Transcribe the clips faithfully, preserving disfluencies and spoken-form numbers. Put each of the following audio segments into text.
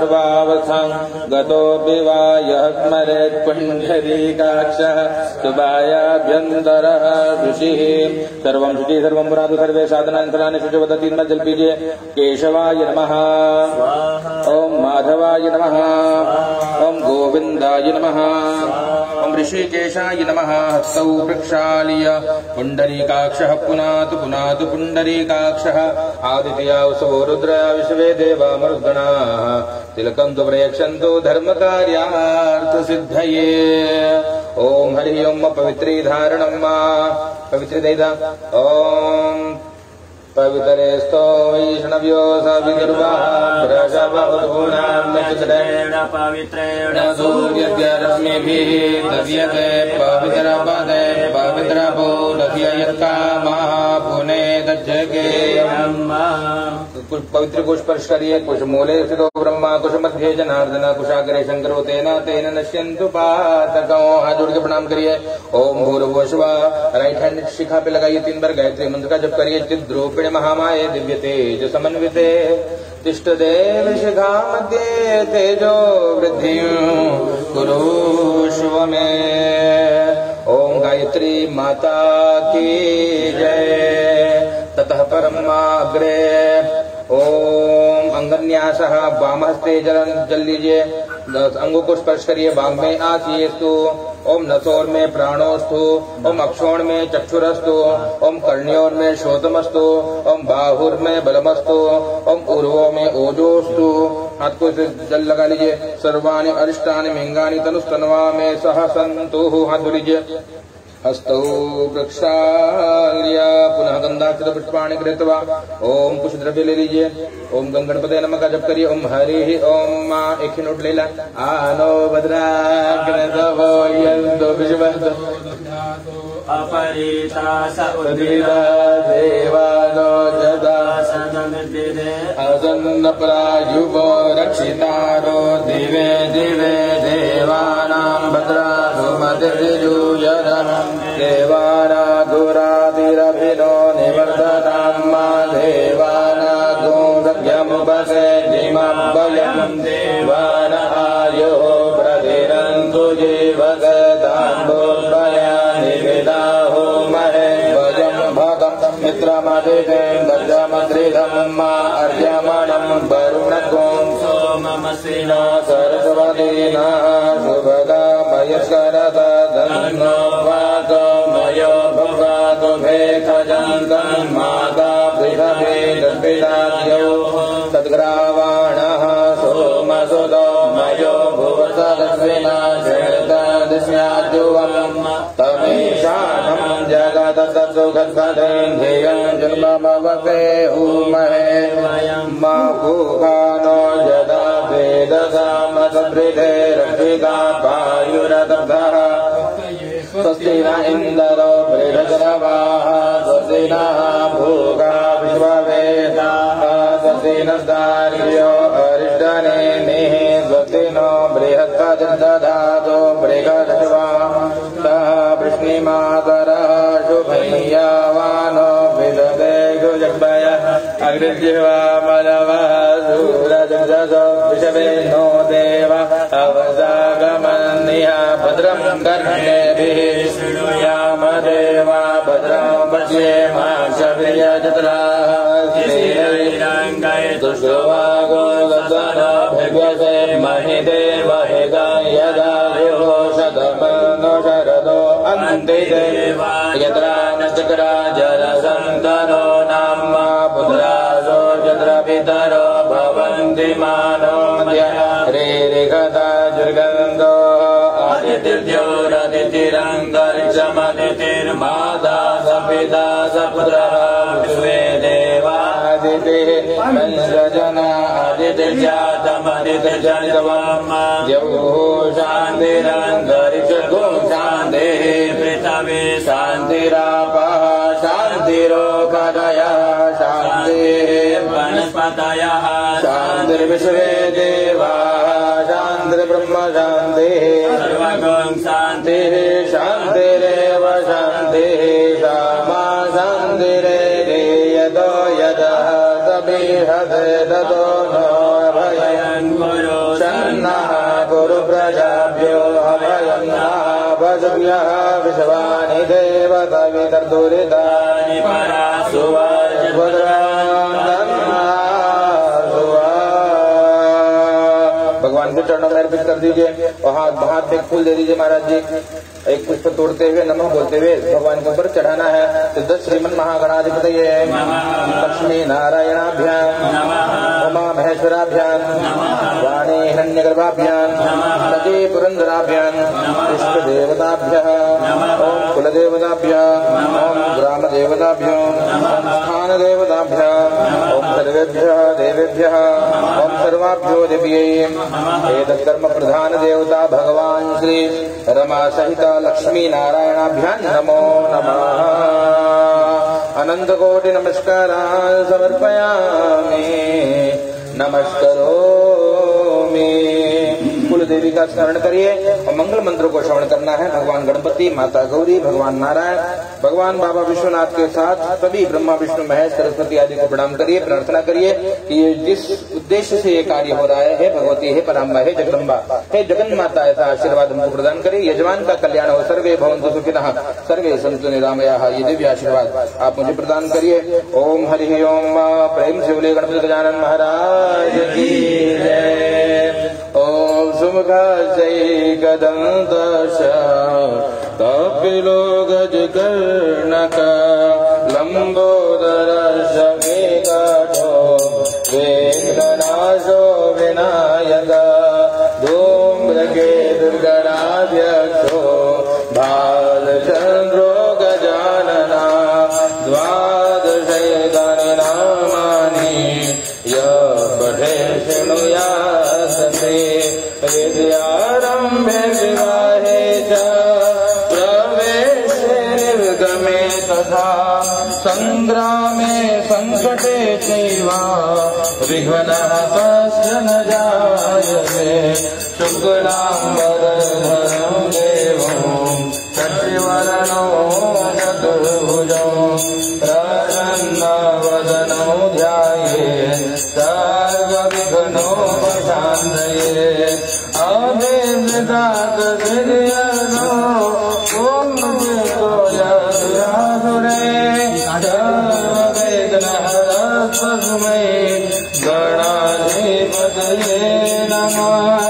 सर्वावस्थां गतोऽपि वा यः स्मरेत् पुण्डरीकाक्षः सुबायाभ्यन्तरः ऋषिः। सर्वं शुचि सर्वं पुरातु सर्वे साधनानि शुचिवदति न जल पीजिए। केशवाय नमः, ओम माधवाय नमः, ओम गोविंदाय नमः, ओम ऋषिकेशाय नमः। हस्तौ प्रक्षाल्य पुण्डरीकाक्षः पुनातु पुनातु पुण्डरीकाक्षः। आदित्यावसवो रुद्र विश्वे देवा मरुद्गणाः तिलकं तु प्रयक्षन्तु धर्मकार्यार्थसिद्धये। ओम हरि ओम पवित्री धारणं मा पवित्रदैदा ओम पवित्रेस्तो वैष्णव्यो सविदुर्वाः प्रसवोनां नक्षत्रेण पवित्रेण सूर्यस्य रश्मिभिः दव्यते पवित्रपदे पवित्रभो दस्य यत्कामः पुने दज्जगेयम्। पवित्र कुश स्पर्श करिए। कुश मूले स्थितो ब्रह्मा कुश मध्य जनार्दन कुशाग्रे शंकरो तेन तेन नश्यन्तु पातकौ। हाथ जोड़ के प्रणाम करिए। ओम भूर्भुवः स्वः। राइट हैंड शिखा पे लगाइए। तीन बार गायत्री मंत्र का जप करिए। चिद्रूपिण महामाये दिव्य तेज समन्विते तिष्ठदेव शिखा मध्ये तेजो वृद्धिं कुरुष्व मे। ओम गायत्री माता की जय। ततः परमाग्रे ओम अंगन्यासः वामहस्ते जल जल लीजिए। अंगों को स्पर्श करिए। बाग में आसीयस्तु। ओम नसोर में प्राणोस्तु। ओम अक्षोण में चक्षुरस्तु। ओम कर्ण्योर में श्रोतमस्तु। ओम बाहुर में बलमस्तु। ओम उर्वो में ओजोस्तु। हाथ को इसे जल लगा लीजिए। सर्वाणि अरिष्टानि मिंगानि तनुस्तनवा में सह सन्तु। हाथ धो लीजिए। हस्तौ प्रक्षाल्य पुनः गंधाक्षत पुष्पाणि कृत्वा ओम कुछ द्रव्य ले लीजिए। ओम गणपते नमः का जप करिए। ओम हरि ओम माँ एक ही नोट ले ला। आनो भद्राग्रसवो यन्तु विश्वतो अपरिता स उदिता देवानो जदा सनमिद्ये असन्न प्रायुवो रक्षितारो दिवे दिवे देवानां भद्रासु मतिर्जुयनम् देवानागुरादिरभिनो निवर्धनां मा देवानागुंदभ्यमुपसे जिमभयम् देवान आयो प्रधिरन्तु जीवगदाम्बोद्भयानि विदाहो महे भजं भगं मित्रमदितेन्द्रमद्रिधं मा अर्यमणं वरुणगुं सोममसिनो सरस्वतीना शुभगा मयस्करदा धन्नो वातो मयो भवातो भेखजन्तं माता पृथ्वी दर्पिदाद्यो तद्ग्रावाणः सोमसुतो मयो भुवसदस्विना जगदस्याद्युवम् तमेषां जगदसुखद्गदेन्द्रियं जन्ममवपेहुमहे मा भूभानो यदा वेदसामसदृढे रक्षिता पायुरदब्धः स्वस्ति न इन्द्रो बृहद्रवाः स्वस्ति नः भूगा विश्ववेदाः स्वस्ति नस्तार्क्ष्यो अरिष्टनेमिः स्वस्ति नो बृहत्कजदधातो बृहद्रवाः वृष्णिमातरः शुभय्यावानो विदधे गुजग्भयः अग्निजिह्वा मलवः सूरजगजो विषवे नो देव अवसागमन्निहा भद्रं कर्णेभिः शृणुयाम देवा भद्रं पश्येमाक्षभिर्यजत्राः श्रीरङ्गाय दुष्टवागो दशनो भगवसे महि देवहि गायदा विभो शतमनो शरदो अन्ति देवा यत्रा नचक्रा जलसन्तनो नाम पुत्रासो यत्र पितरो भवन्ति मानो मध्यः ह्रीरिकथा दुर्गन्धो आदित्यरङ्गरिक्षमदितिर्माता सपिता सपुत्रः विश्वे देवादितिः पञ्चजना आदित्यजातमदित्यजनितवम् द्यौः शान्तिरङ्गरिक्षगो शान्तिः पृथिवी शान्तिरापः शान्तिरोपदयः शान्तिः वनस्पतयः शान्तिर्विश्वे देवाः शान्तिर्ब्रह्म शान्तिः सर्वगं शान्तिः शान्तिरेव शान्तिः सामा शान्तिरेव यतो यतः सबिहते ततो नो भयं शन्नः कुरु प्रजाभ्यो अभयं नः वज्भ्यः विश्वानि देवता विदर्दुरितानि भगवान के चरणों में अर्पित कर दीजिए और हाथ हाथ में फूल दे दीजिए महाराज जी। एक पुष्प तोड़ते हुए नमः बोलते हुए भगवान के ऊपर चढ़ाना है। सिद्ध श्रीमन महागणाधिपतये लक्ष्मी नारायणाभ्याम उमा महेश्वराभ्याम वाणी हिरण्यगर्भाभ्याम सती पुरंदराभ्याम इष्ट देवताभ्यः ओम कुल देवताभ्यः ओम ग्राम देवताभ्यो स्थान देवताभ्यः ओम सर्वेभ्यः देवेभ्यः ओम सर्वाभ्यो दिव्यै एतत् कर्म प्रधान देवता भगवान श्री रमा सहित लक्ष्मी नारायणाभ्यां नमो नमः। अनंत कोटि नमस्कारान् समर्पयामि नमस्करोमि। कुल देवी का स्मरण करिए और मंगल मंत्रों को श्रवण करना है। भगवान गणपति, माता गौरी, भगवान नारायण, भगवान बाबा विश्वनाथ के साथ सभी ब्रह्मा विष्णु महेश सरस्वती आदि को प्रणाम करिए, प्रार्थना करिए कि ये जिस उद्देश्य से ये कार्य हो रहा है, हे भगवती, हे पराम्बा, हे जगदम्बा, हे जगन माता, ऐसा आशीर्वाद हमको प्रदान करिए। यजमान का कल्याण हो, सर्वे भवन्तु सुखिनः, सर्वे सन्तु निरामयाः, ये दिव्य आशीर्वाद आप मुझे प्रदान करिए। ओम हरि ओम। प्रेम से बोले गणपति गजानन महाराज की जय। ओम सुमुखैकदन्तश कपिलो गजकर्णक लम्बोदरश्च विकटो वेङ्कटनाथो विनायक धूम्रकेतुर्गणाध्यक्षो भालचन्द्रो गजानना द्वादशैतानि नामानि यः पठे शृणुयात् ते विद्यारम्भे विवाहे च प्रवेशे निर्गमे तथा संग्रामे संकटे चैव विघ्नः कस्य न जायते। शुक्लाम्बरधरं देवं शशिवर्णं चतुर्भुजं प्रसन्नवदनं ध्यायेत् सर्वविघ्नोपशान्तये। अभिवृद्धात् सिद्ध्यर्थो ॐ जयतो यदुरासुरे सर्ववेदनहरस्मै गणाधिपतये नमः।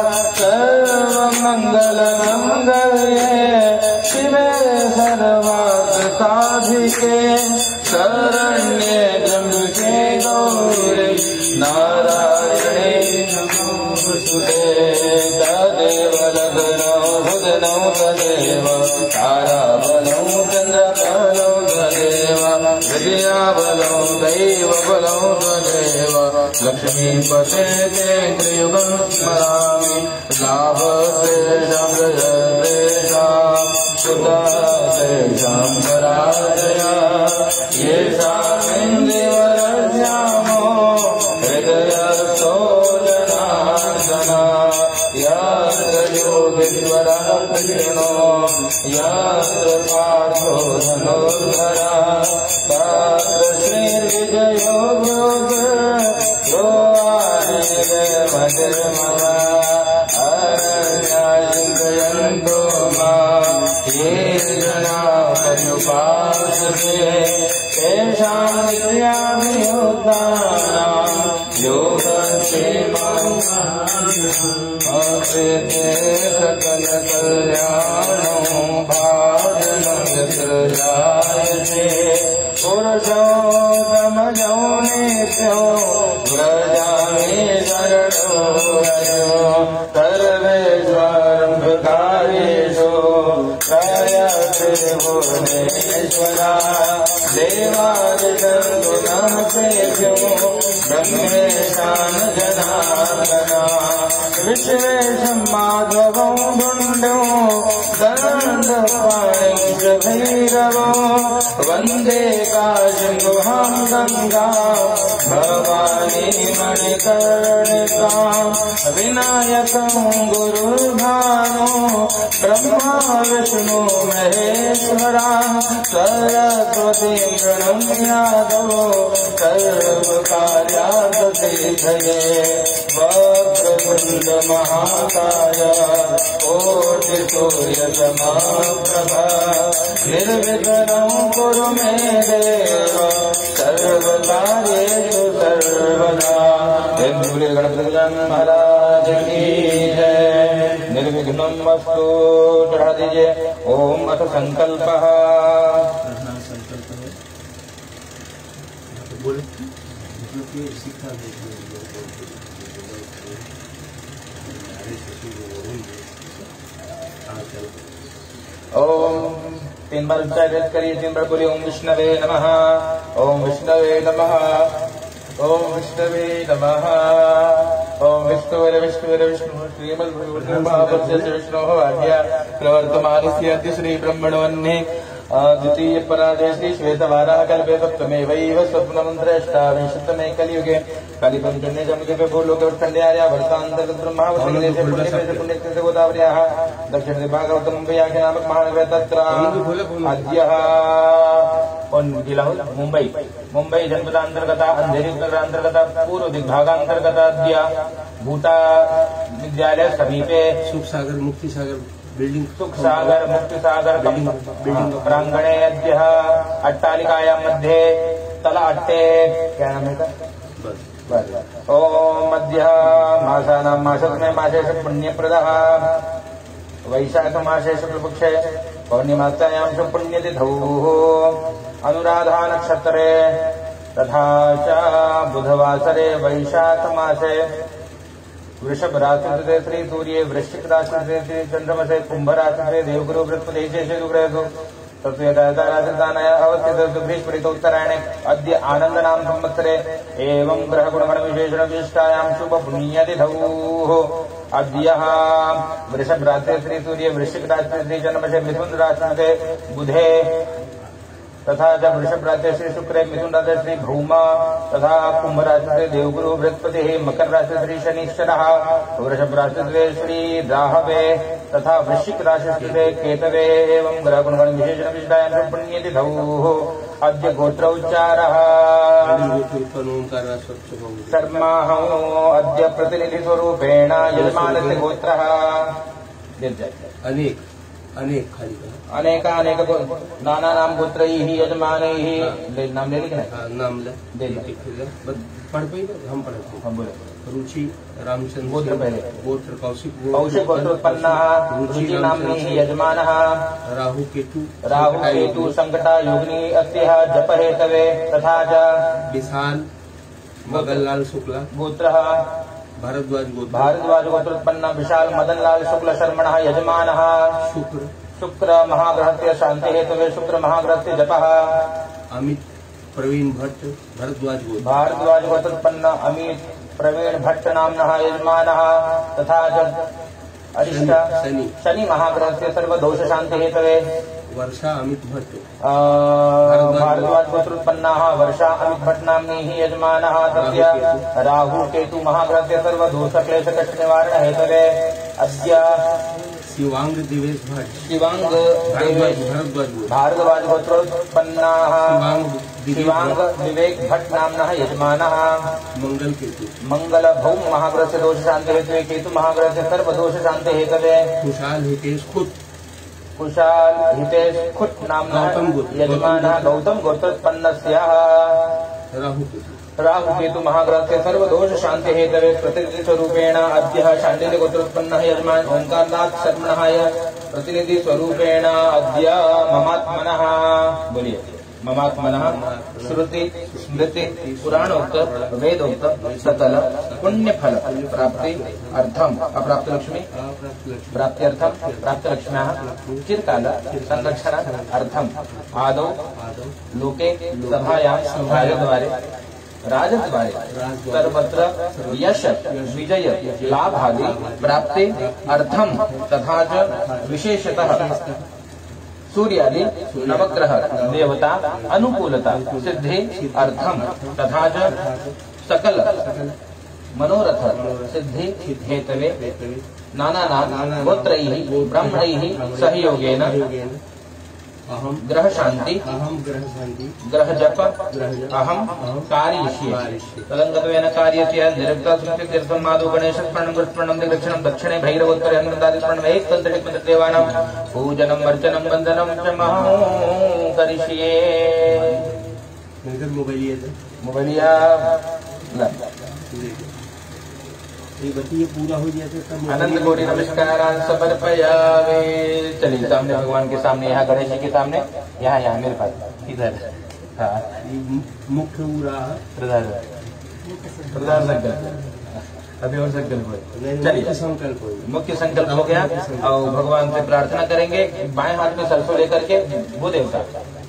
सर्वमङ्गलमङ्गल्ये शिवे सर्वार्थसाधिके शरण्ये त्र्यम्बके गौरी नारायणे नमोस्तुते। तदेव लग्नो बुधनौ तदेव ताराबलौ चन्द्रबलौ तदेव विद्याबलौ दैवबलौ तदेव लक्ष्मीपते तेन्द्रयुगं स्मरामि। लाभस्तेषां जयस्तेषां सुतस्तेषां पराजया येषामिन्द्रियवरस्यामो हृदयस्थो जनार्दना। यत्र योगीश्वरः कृष्णो यत्र पार्थो धनुर्धरः तत्र श्रीर्विजयो भोगो आदिदेवधर्मः। अरण्याचिन्तयन्तो मां ये जनाः पर्युपासते तेषां नित्याभियुक्तानां योगक्षेमं अकृते सकलकल्याणं भाजनं यत्र जायते। पुरुषोत्तमजो नित्यो व्रजामि शरणो रजो सर्वेष्वरम्भकार्येषु प्रयते भुवनेश्वरा। देवादिशन्तु नः सेव्यो ब्रह्मेशान जनार्दना। विश्वेशं माधवं गुण्डो दण्डपाणिं च भैरवो वन्दे काशीं गुहां गङ्गां भवानी मणिकर्णिकां। विनायकं गुरुर्भानो ब्रह्मा विष्णु महेश्वरा। सरस्वतीं प्रणम्यादो सर्वकार्यार्थसिद्धये। वक्रतुण्ड वक्रतुण्ड महाकाय कोटिसूर्यसमप्रभा निर्विघ्नं कुरु मे देव सर्वकार्येषु सर्वदा। जय गणपति महाराज की जय। निर्विघ्नं वस्तु चढ़ा दीजिए। ओम अथ संकल्पः। ओम तीन बार उच्चारित करिए। तीन बार बोलिए। ओम विष्णवे नमः। ओम विष्णवे नमः। ओम विष्णवे नमः। ओम विष्णुवे विष्णुवे विष्णु श्रीमद्भगवद्गीता विष्णोः आज्ञा प्रवर्तमानस्य अद्य श्री ब्रह्मणोऽन्ये द्वितीय पराजय श्री श्वेतवाराह कल्पे सप्तमेवैव स्वप्नमन्त्रेष्टाविंशतमे कलियुगे कलिपञ्चमे जमके भूलोके उत्खण्ड्याया वर्षान्तर्गत ब्रह्मावसंदेशे पुण्यमेषु पुण्यतीर्थे गोदावर्याः दक्षिणे भागवतं मुम्बैयाख्य नामक महानगरे तत्र अद्यः मुंबई मुंबई जनपदान्तर्गत अंधेरी नगरान्तर्गत पूर्व दिग्भागान्तर्गत अद्य भूता विद्यालय समीपे सुख सागर मुक्ति सागर बिल्डिंग सुख सागर मुक्ति सागर बिल्डिंग प्रांगणे अद्य अट्टालिकायां मध्ये तल अट्टे क्या नाम है ओम अद्य मासानां मासत्रये मासेषु पुण्यप्रदः वैशाख मासे शुक्लपक्षे पौर्णिमास्यां च पुण्यतिथौ अनुराधा नक्षत्रे तथा च बुधवासरे वैशाख मासे वृषभ राशि श्री सूर्य वृश्चिक राशि श्री चंद्रमसे कुंभ राशि देवगुरु बृहस्पति शुक्रु तत्वेदानाय अवस्थित बृहस्पतिोत्तरायणे अद्य आनंद नाम संवत्सरे एवं ग्रह गुणगण विशेषण विशिष्टायां शुभ पुण्यतिथौ अद्य वृषभ राशि श्री सूर्य वृश्चिक राशि श्री चंद्रमसे मिथुन राशि बुधे तथा च वृषभ राशि श्री शुक्रे मिथुन राशि श्री भौमा तथा कुंभ राशि श्री देवगुरु बृहस्पति मकर राशि श्री शनिश्चरः वृषभ राशि श्री राहवे तथा वृश्चिक राशि श्री केतवे एवं ग्रह गुणगण विशेषण विशिष्टायां पुण्यतिथौ अद्य गोत्रोच्चारः शर्माहौ अद्य प्रतिनिधि स्वरूपेण यजमानस्य गोत्रः अनेक अनेक खाली अनेका अनेक नाना नाम गोत्रैः यजमानैः नाम ले लिखना है नाम ले दे पढ़ पाई हम पढ़ते हम बोले रुचि रामचंद्र गोत्र पहले गोत्र कौशिक कौशिक गोत्रोत्पन्नः रुचि नाम्नः यजमानः राहु केतु राहु केतु संकटा योगिनी अस्यः जप हेतवे तथा च विशाल मगनलाल शुक्ला गोत्रः भारद्वाज गोत्र भारद्वाज गोत्रोत्पन्न विशाल मदनलाल शुक्ल शर्मणः यजमानः शुक्र शुक्र महाग्रहस्य शांति हेतवे शुक्र महाग्रहस्य जपः अमित प्रवीण भट्ट भारद्वाज गोत्र भारद्वाज गोत्रोत्पन्न अमित प्रवीण भट्ट नाम्नः यजमानः तथा च अरिष्ट शनि शनि महाग्रहस्य सर्वदोष शांति हेतवे वर्षा अमित भट्ट भारद्वाज गोत्रोत्पन्नाः वर्षा अमित भट्ट नाम्नीः यजमानः तस्य राहु केतु महाग्रहस्य सर्वदोष क्लेश कष्ट निवारण हेतवे अद्य शिवांग दिवेश भट्ट शिवांग भारद्वाज भारद्वाज गोत्रोत्पन्नाः शिवांग विवेक भट्ट नाम्नः यजमानः मंगल केतु मंगल भौम महाग्रहस्य दोष शांति हेतवे केतु महाग्रहस्य सर्वदोष शांति हेतवे खुशाल हितेश खुद कुशाल हितेश खुट नाम्नः यजमानः गौतम गोत्रोत्पन्नस्य राहु केतु राहु केतु महाग्रहस्य सर्वदोष शांति हेतवे प्रतिनिधि स्वरूपेण अद्य शाण्डिल्य गोत्रोत्पन्नः यजमान ओंकारनाथ शर्मणः प्रतिनिधि स्वरूपेण अद्य ममात्मनः बोलिए ममात्मनः श्रुति स्मृति पुराणोक्त वेदोक्त सकल पुण्य फल प्राप्ति अर्थम अप्राप्त लक्ष्मी प्राप्त्यर्थम प्राप्त लक्ष्म्याः चिरकाल संरक्षण अर्थम आदौ लोके सभायां राजद्वारे राजद्वारे सर्वत्र यश विजय लाभादि प्राप्ति अर्थम तथा च विशेषतः सूर्यादि नवग्रह देवता अनुकूलता सिद्धि अर्थम तथा च सकल मनोरथ सिद्धि हेतवे नाना नाम गोत्रैः ब्राह्मणैः सहयोगेन अहम ग्रह शांति अहम ग्रह शांति ग्रह जप ग्रह जप अहम अहम कार्यष्ये कार्यष्ये। तदंगत्वेन कार्यस्य निरक्ता सुक्ति तीर्थं माधव गणेश स्मरणं गुरुस्मरणं दक्षिणं दक्षिणे भैरवोत्तरे हनुमन्तादि स्मरणं एक तंत्र देवानां पूजनं अर्चनं वन्दनं च महं करिष्ये। मोबाइल मोबाइलिया ये बताइए पूरा हो जाए तब अनंत कोटि नमस्कारान् समर्पयामि। चलिए सामने भगवान के सामने, यहाँ गणेश जी के सामने, यहाँ यहाँ मेरे पास इधर। हाँ मुख्य पूरा प्रधान प्रधान संकल्प अभी और संकल्प हो। चलिए संकल्प मुख्य संकल्प हो गया और भगवान से प्रार्थना करेंगे। बाएं हाथ में सरसों लेकर के वो देवता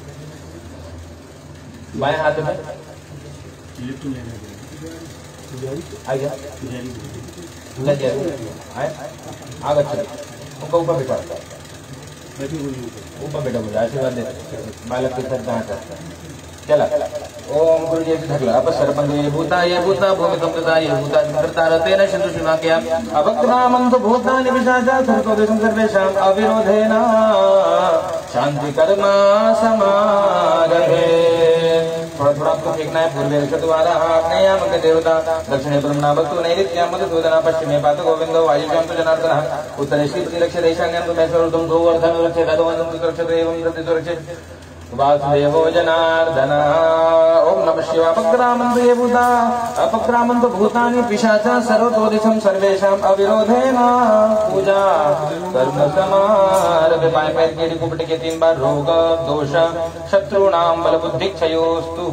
बाएं हाथ में आ गया लगे आगच्छति उनका ऊपर बैठा ऊपर बैठा बोले आशीर्वाद दे बालक के सर कहाँ था चला ओम गुरु जी ढकला अब सर्वंग ये भूता ये भूता भूमि संप्रदा ये भूता संप्रदा रहते न सिंधु शिवा क्या अवक्रामंत भूता निविशाचा सर्वदेशं सर्वेषाम् अविरोधेन शांति कर्मा समारभे। थोड़ा थोड़ा आपको फेंकना है। पूर्वे द्वारा आग्नेयाम देवता दक्षिणे ब्रह्मणा वस्तु नैऋत्यां मधुसूदना पश्चिमे पात गोविंद वायुव्यां तो जनार्दनः उत्तरे श्री प्रतिलक्ष्य देशान्यां तो मैसूरं गोवर्धन रक्षे तदवनं सुरक्षित एवं प्रति सुरक्षित वासुदेवो जनार्दन। ओम नमः शिवाय। अपक्रामन्तु ये भूता अपक्रामन्तु भूतानि पिशाचा सर्वतोदिशं सर्वेषाम् अविरोधेन पूजा कर्म समारभे। बाएं पैर के कुपट के तीन बार रोग दोष शत्रूणां बलबुद्धि क्षयोस्तु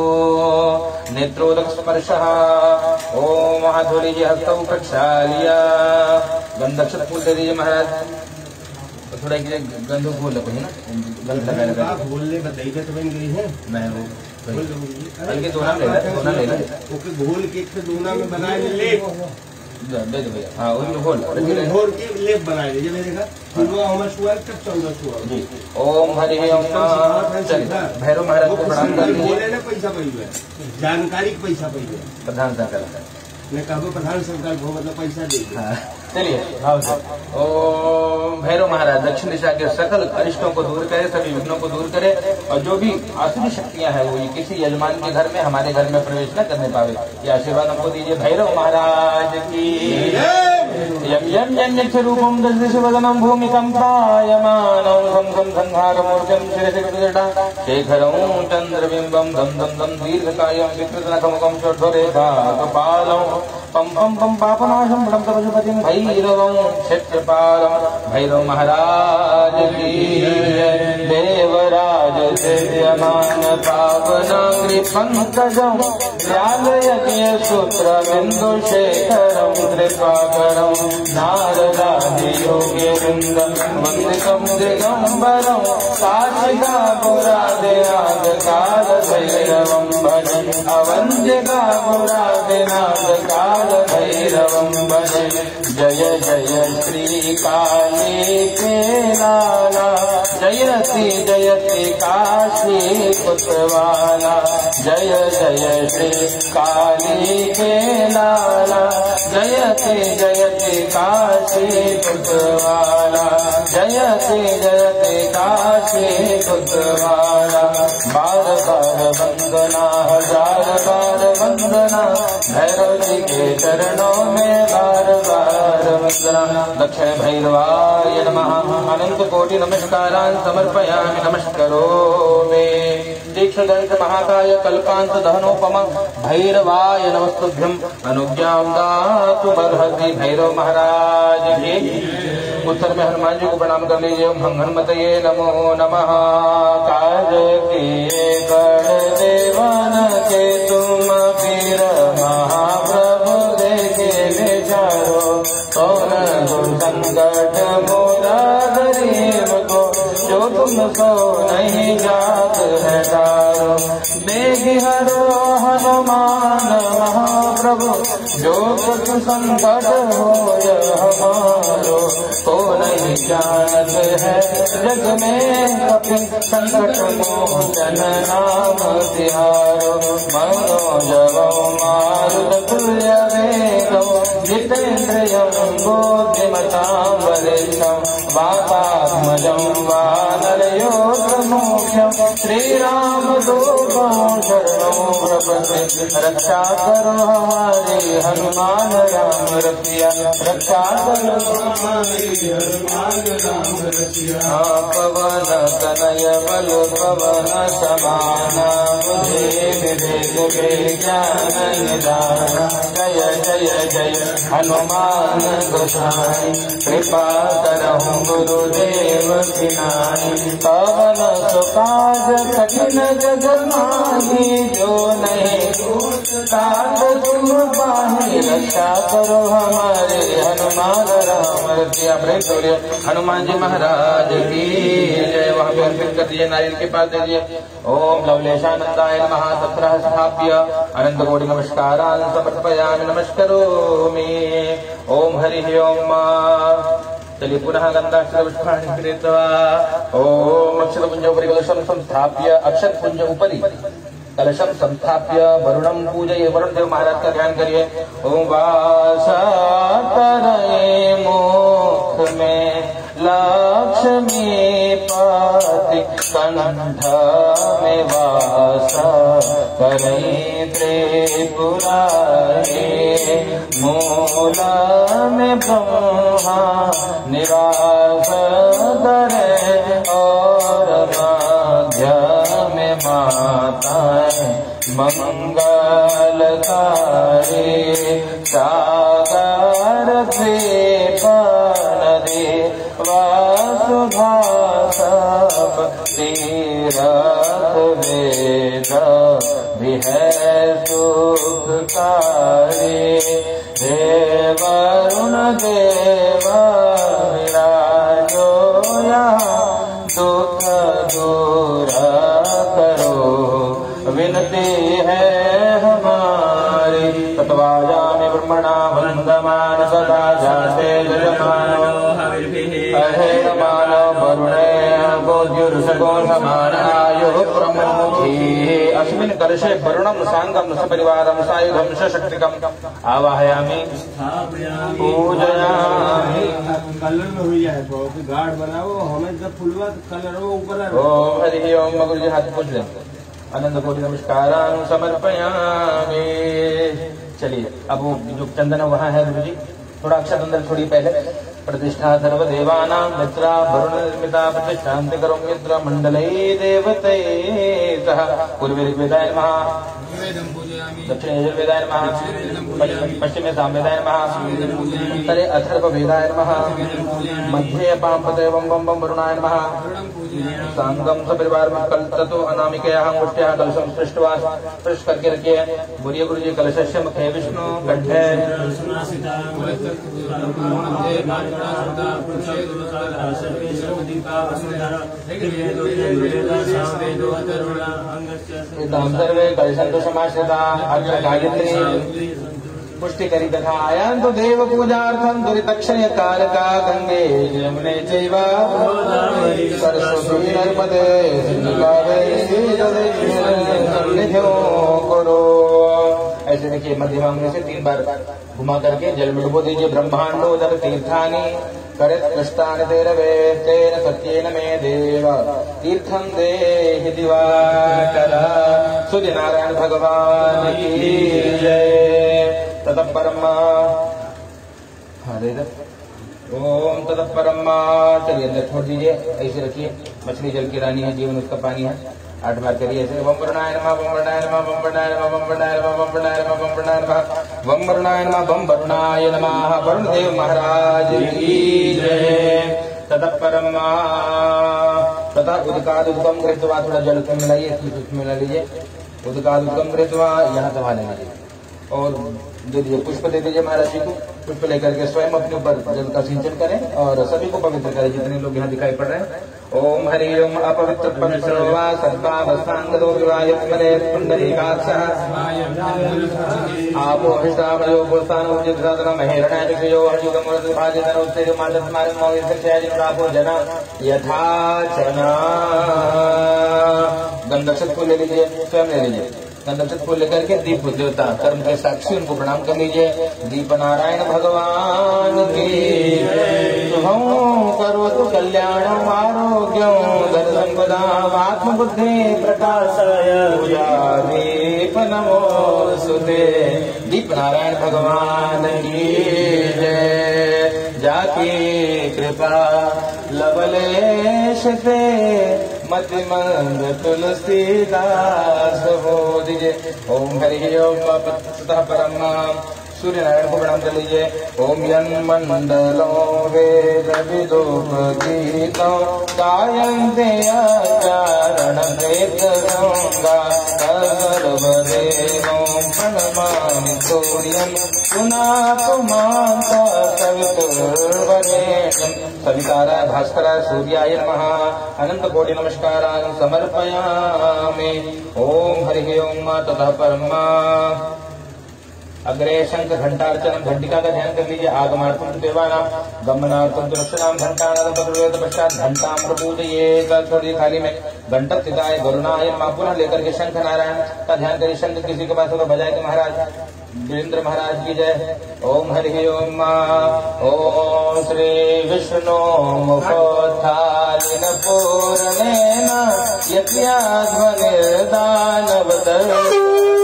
नेत्रोदक स्पर्शः। ओम हाथोली जी हस्तौ प्रक्षाल्य गंधक्षत फूल दे दीजिए महाराज। थोड़ा गंध फूल लगो है ना गंध लगाने का बोलने बताइए तो बन गई है। मैं वो बल्कि दोना ले ले दोना ले ले ओके घोल के एक दोना में बनाए ले दे दो भैया। हाँ उसमें घोल घोल के लेप बनाए लीजिए। मैंने देखा पूर्वा हमारा हुआ तब चौदह हुआ जी। ओम हरि ओम भैरव महाराज को प्रणाम कर बोले ना पैसा पड़ी जानकारी का पैसा पड़ी प्रधान संकल्प मैं कहा प्रधान संकल्प हो मतलब पैसा दे। चलिए भाव से ओम भैरव महाराज दक्षिण दिशा के सकल अरिष्टों को दूर करे सभी विघ्नों को दूर करे और जो भी आसुरी शक्तियां हैं वो ये किसी यजमान के घर में हमारे घर में प्रवेश न करने पावे ये आशीर्वाद हमको दीजिए। भैरव महाराज की यम यम यम यक्ष रूपम दश दिश वदनम भूमि कंपायमानं सं सं संहारमूर्तिं शिरसिजटा शेखरं चंद्रबिंबं दम दम दम दीर्घकायं विकृतनखमुखं षड्भरेखा कपालं पम पम पम पापनाशं पडं पशुपतिं भैरवं क्षेत्रपालं। भैरव महाराज की देवराज सेव्यमान पावनांग्रि पंकजं व्यालयज्ञ सूत्र बिंदु शेखरं कृपाकरं नारदादि योगी वृंद वंदितं दिगंबरं काशिका पुरादिनाथ काल भैरवं भजे अवंतिका पुरादिनाथ काल भैरवं भजे। जय जय श्री काली के लाला जयति जयति काशी कुतवाला। जय जय श्री काली के लाला जयति जयति काशी कुतवाला। जयति जयति काशी कुतवाला। बार बार वंदना हजार बार वंदना भैरव जी के चरणों में बार बार वंदना। दक्षिण भैरवाय नमः अनंत कोटि नमस्कारान् समर्पयामि नमस्करोमि। दीक्षदंत महाकाय कल्पांत दहनोपम भैरवाय नमस्तुभ्यं अनुज्ञां दातुमर्हति। भैरव महाराज की उत्तर में हनुमान जी को प्रणाम कर लीजिए। ओम हनुमतये नमो नमः। काज किए कर देवन के तुम वीर महाप्रभु देखे विचारो कौन संकट मोरा गरीब को जो तुम सो नहीं जात है तारो। बेगी हरो हनुमान महाप्रभु प्रभु जो कुछ संकट हो हमारो, को नहीं जानत है जग में कभी संकट मोचन नाम तिहारो। मनोजव मारुत तुल्य वेगो जितेन्द्रियं बुद्धिमतां वरिष्ठं वातात्मजं वानरयोगमुख्यं श्रीरामदूतं शरणं प्रपद्ये। रक्षा करो हमारी हनुमान राम रसिया, रक्षा करो हमारी हनुमान राम रसिया। पवन तनय बल पवन समान, बुद्धि विवेक विज्ञान निधान। जय जय जय हनुमान गोसाई, कृपा करहु गुरुदेव की नाई। पवन सुकाज कठिन जग माही, जो नहीं कांड तुम पाही। रक्षा करो हमारे हनुमान राम रसिया। हनुमान जी महाराज की जय। वहाँ पे अर्पित कर दिए, नारियल के पास दे दिए। ओम लवलेशानंदाय नमः। तत्रः स्थाप्य अनंत कोटि नमस्कारान् समर्पयामि नमस्करोमि। ओम हरि ओम। चलिए पुनः गंधाक्षरपुष्पाणि कृत्वा ओम अक्षरपुंजोपरि कलशं संस्थाप्य, अक्षर पुंज उपरि कलशम संस्थाप्य वरुणम पूजये। वरुण देव महाराज का ध्यान करिए। ओम वासतरये मुख में लक्ष्मी पति, कंठ में वास करे त्रिपुरारी। मूल में ब्रह्मा निवास करे, और मध्य में माता मंगलकारी। सागर द्वीप नदी वसुधा सब, तीरथ वेद भी है सुखकारी। देव वरुण देव विराजो यहाँ, दुख दूर करो विनती है हमारी। तत्वाजामि ब्रह्मणा वन्दमान सदा जाते जयमानो। अहे मानो वरुणे गोद्युरुषगो समानायुः प्रमुखी। अस्मिन् कलशे वरुणं साङ्गं सपरिवारं सायुधं सशक्तिकम् आवाहयामि पूजयामि। कलर में हुई है तो गाढ़ बनाओ, हमें जब फुलवा कलर वो ऊपर। ओम हरि ओम। गुरु जी हाथ पूछ लें। अनंत कोटि नमस्कारान् समर्पयामि। चलिए अब वो जो चंदन वहाँ है गुरु जी, थोड़ा अक्षर अंदर छोड़िए पहले। प्रतिष्ठा सर्वदेवानां मित्रा वरुण निर्मिता, प्रतिष्ठान्ति करोम्यत्र मंडलै देवतै सह। पूर्वे ऋग्वेदाय नमः, दक्षिणे यजुर्वेदाय नमः, पश्चिमे सामवेदाय नमः, उत्तरे अथर्ववेदाय नमः, मध्ये पांपते वं वं वं वरुणाय नमः। सांगम सपरिवार में कल ततो अनामिकया अंगुष्ठ्या कलशं सृष्ट्वा स्पृश करके रखिए। बोलिए गुरु जी। कलशस्य मुखे विष्णु, कंठे सर्वे कलशंतु समाश्रिता। अग्र गायत्री पुष्टि करी तथा आयान तो देव पूजार्थम दुरितक्षय कारका, गंगे यमुने चैव सरस्वती नर्मदे सिंधु कावेरी सन्निधिं करो। ऐसे देखिए मध्य मांगने से तीन बार घुमा करके जल में डुबो दीजिए। ब्रह्मांडोदर तीर्थानि करित कृष्टानि तेरवे, तेन सत्येन मे देव तीर्थं देहि दिवाकरा। सूर्य नारायण भगवान की जय। ततः परमा ओम ततः परमा। चलिए अंदर छोड़ दीजिए, ऐसे रखिए। मछली जल की रानी है, जीवन उसका पानी है। आठ बार करिए ऐसे। वम वरुणाय नमः, वम वरुणाय नमः, वम वरुणाय नमः, वम वरुणाय नमः, वम वरुणाय नमः, वम वरुणाय नमः, वम वरुणाय नमः, वम वरुणाय नमः। वरुण देव महाराज की जय। ततः परमा तथा उदकादुदकं कृत्वा, थोड़ा जल उसमें मिलाइए, इसमें मिला लीजिए। उदकादुदकं कृत्वा यहाँ दबा लीजिए और दे दीजिए, पुष्प दे दीजिए महाराज जी को। पुष्प लेकर के स्वयं अपने ऊपर जल का सिंचन करें और सभी को पवित्र करें जितने लोग यहाँ दिखाई पड़ रहे हैं। ओम हरि ओम अपवित्र पंचवा सद्भावसांगदो विवाहित मने पुंडरीकाक्षः आपो हिष्टामयो पुरुषानो जितसाधन महेरणा दिव्यो हर्षुगमोरति भाजितनो उच्चैः मातस्मारं मोहितक्षयजिन प्रापो जना यथा चना। गंधक्षत फूल ले लीजिए, स्वयं ले लीजिए। गंधक्षत फूल लेकर के दीप देवता कर्म के साक्षी उनको प्रणाम कर लीजिए। दीप नारायण भगवान की शुभं करोतु कल्याणं आरोग्यं धनसंपदां आत्मबुद्धि प्रकाशाय पूजा दीप नमोस्तुते। दीप नारायण भगवान की जय। जाकी कृपा लवलेश से मतिमंद तुलसीदास हो दीजिए। ओम हरि ओम ततः परम सूर्य नारायण को प्रणाम कर लीजिए। ओम यन् मंडलो वेद विदुपगीतो गायन्ते आचारण वेद गंगा सर्वदेवं प्रणमामि सूर्यं पुनातुमांता सवितुर्वरेण्यं सविताराय भास्कराय सूर्याय नमः अनंत कोटि नमस्कारान् समर्पयामि। ओम हरि ओम ततः परमा अग्रे शंख घंटार्चनम घंटिका का ध्यान कर लीजिए। आगमार्थम देवानाम गमनार्थम दर्शनाम घंटानादम तद्वेद पश्चात घंटां प्रपूजयेत। थोड़ी थाली में घंटक सिताय गरुणाय नमः पुनः लेकर के शंख नारायण का ध्यान करिए। शंख किसी के पास हो तो बजाए तो महाराज वीरेंद्र महाराज की जय। ओम हरि ओम ओम श्री विष्णु मुखोत्थालिन पूर्णेन यज्ञाध्वनिर्दानवदर्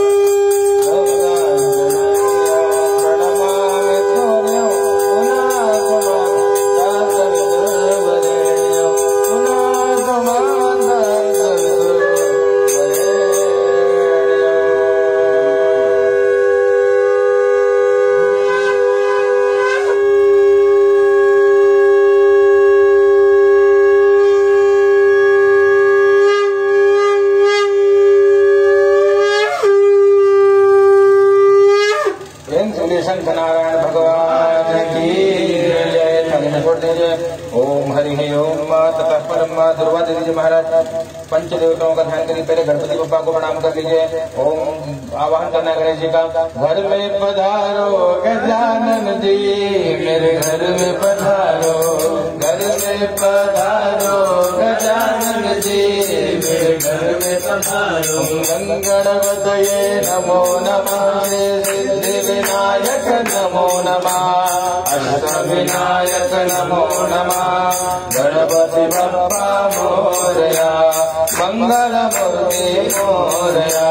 पंच देवताओं का ध्यान करिए। पहले गणपति बप्पा को प्रणाम कर लीजिए। ओम आवाहन करना है गणेश जी का। घर में पधारो गजानन जी मेरे घर में पधारो, घर में पधारो गजानन जी मेरे घर में पधारो। गणपतये नमो नमः, सिद्धि विनायक नमो नमः, अष्ट विनायक नमो नमः। गणपति बप्पा मोरया, मंगल मूर्ति मोरया।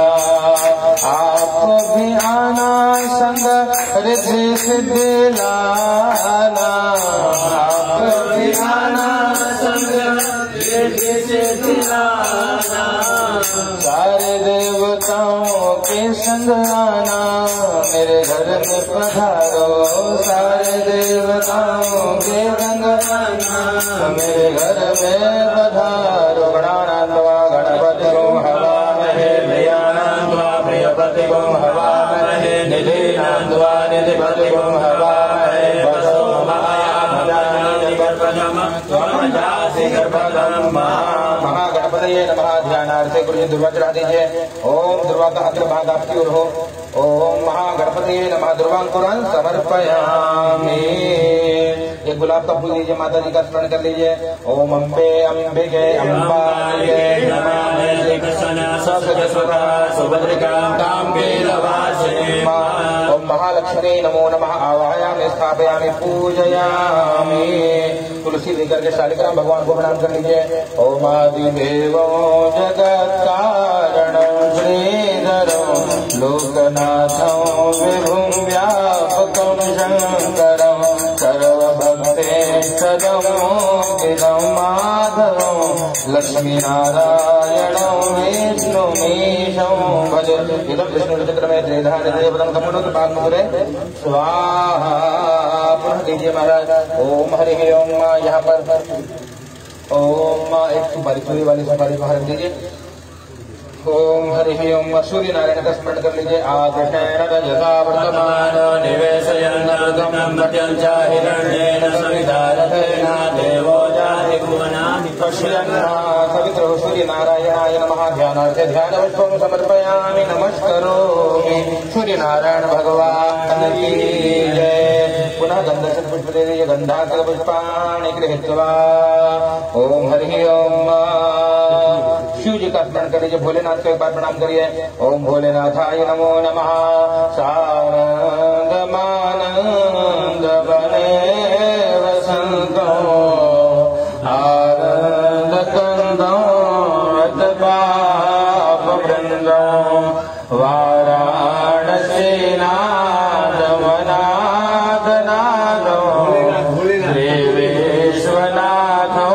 आपको भी आना संग रिद्धि सिद्धि लाना, आपको भी आना संग रिद्धि सिद्धि लाना। सारे देवताओं के संग आना, मेरे घर में पधारो। सारे देवताओं के संग आना, मेरे घर में पधारो। गणानान्वा गणपतिगो हवामहे, प्रियानान्वा प्रियपतिगो हवामहे, निधिनान्वा निधिपतिगो हवामहे। वसो महायामजानि गर्भजम त्वमजासि गर्भजम। महागणपतये नमः। ध्यानार्थे गुरु जी दुर्वा चढ़ा दीजिए। ओम दुर्वा का अग्रभाग आपकी ओर हो। ओम महागणपतये नमः। दुर्वांकुरं समर्पयामि। एक गुलाब का फूल लीजिए, माता जी का स्मरण कर लीजिए। ओम अम्बे अम्बिके अम्बाये नमः। ओम महालक्ष्मी नमो नमः। आवाहयामि स्थापयामि पूजयामि। तुलसी लेकर के शालिग्राम भगवान को प्रणाम कर लीजिए। ओम आदिदेवो जगत्कारणं श्रीधरं लोकनाथं विभुं व्यापकं शंकरं सर्वभक्तेष्टदं मोक्षदं माधवं लक्ष्मीनारायणं विष्णुमीशं भजे। इदं विष्णुचित्र में त्रिधानि देवतं कमलोत्पादमुरे स्वाहा। पुनः कीजिए महाराज। ओम हरि ओम। यहाँ पर ओम एक सुपारी चूड़ी वाली सुपारी बाहर दीजिए। ओम हरि ओम सूर्य नारायण का स्मरण कर लीजिए। आकृष्णेन रजसा वर्तमान निवेशयन् मृगं मर्त्यं च हिरण्येन सवितारथेन देवो जाति भुवनानि पश्यन्। सवितुः सूर्य नारायणाय नमः। ध्यानार्थे ध्यान पुष्पं समर्पयामि नमस्करोमि सूर्य नारायण भगवान की जय। पुनः गंधर्व पुष्प दे दीजिए। गंधाकर पुष्पाणि गृहीत्वा ओम हरि ओम शिव जी का स्मरण कर लीजिए। भोलेनाथ को एक बार प्रणाम करिए। ओम भोलेनाथाय नमो नमः। सानंद मानंद बने वसंतो आनंद कंदो पाप वृंदो वाराणसी नाद वनाद नादो श्री विश्वनाथो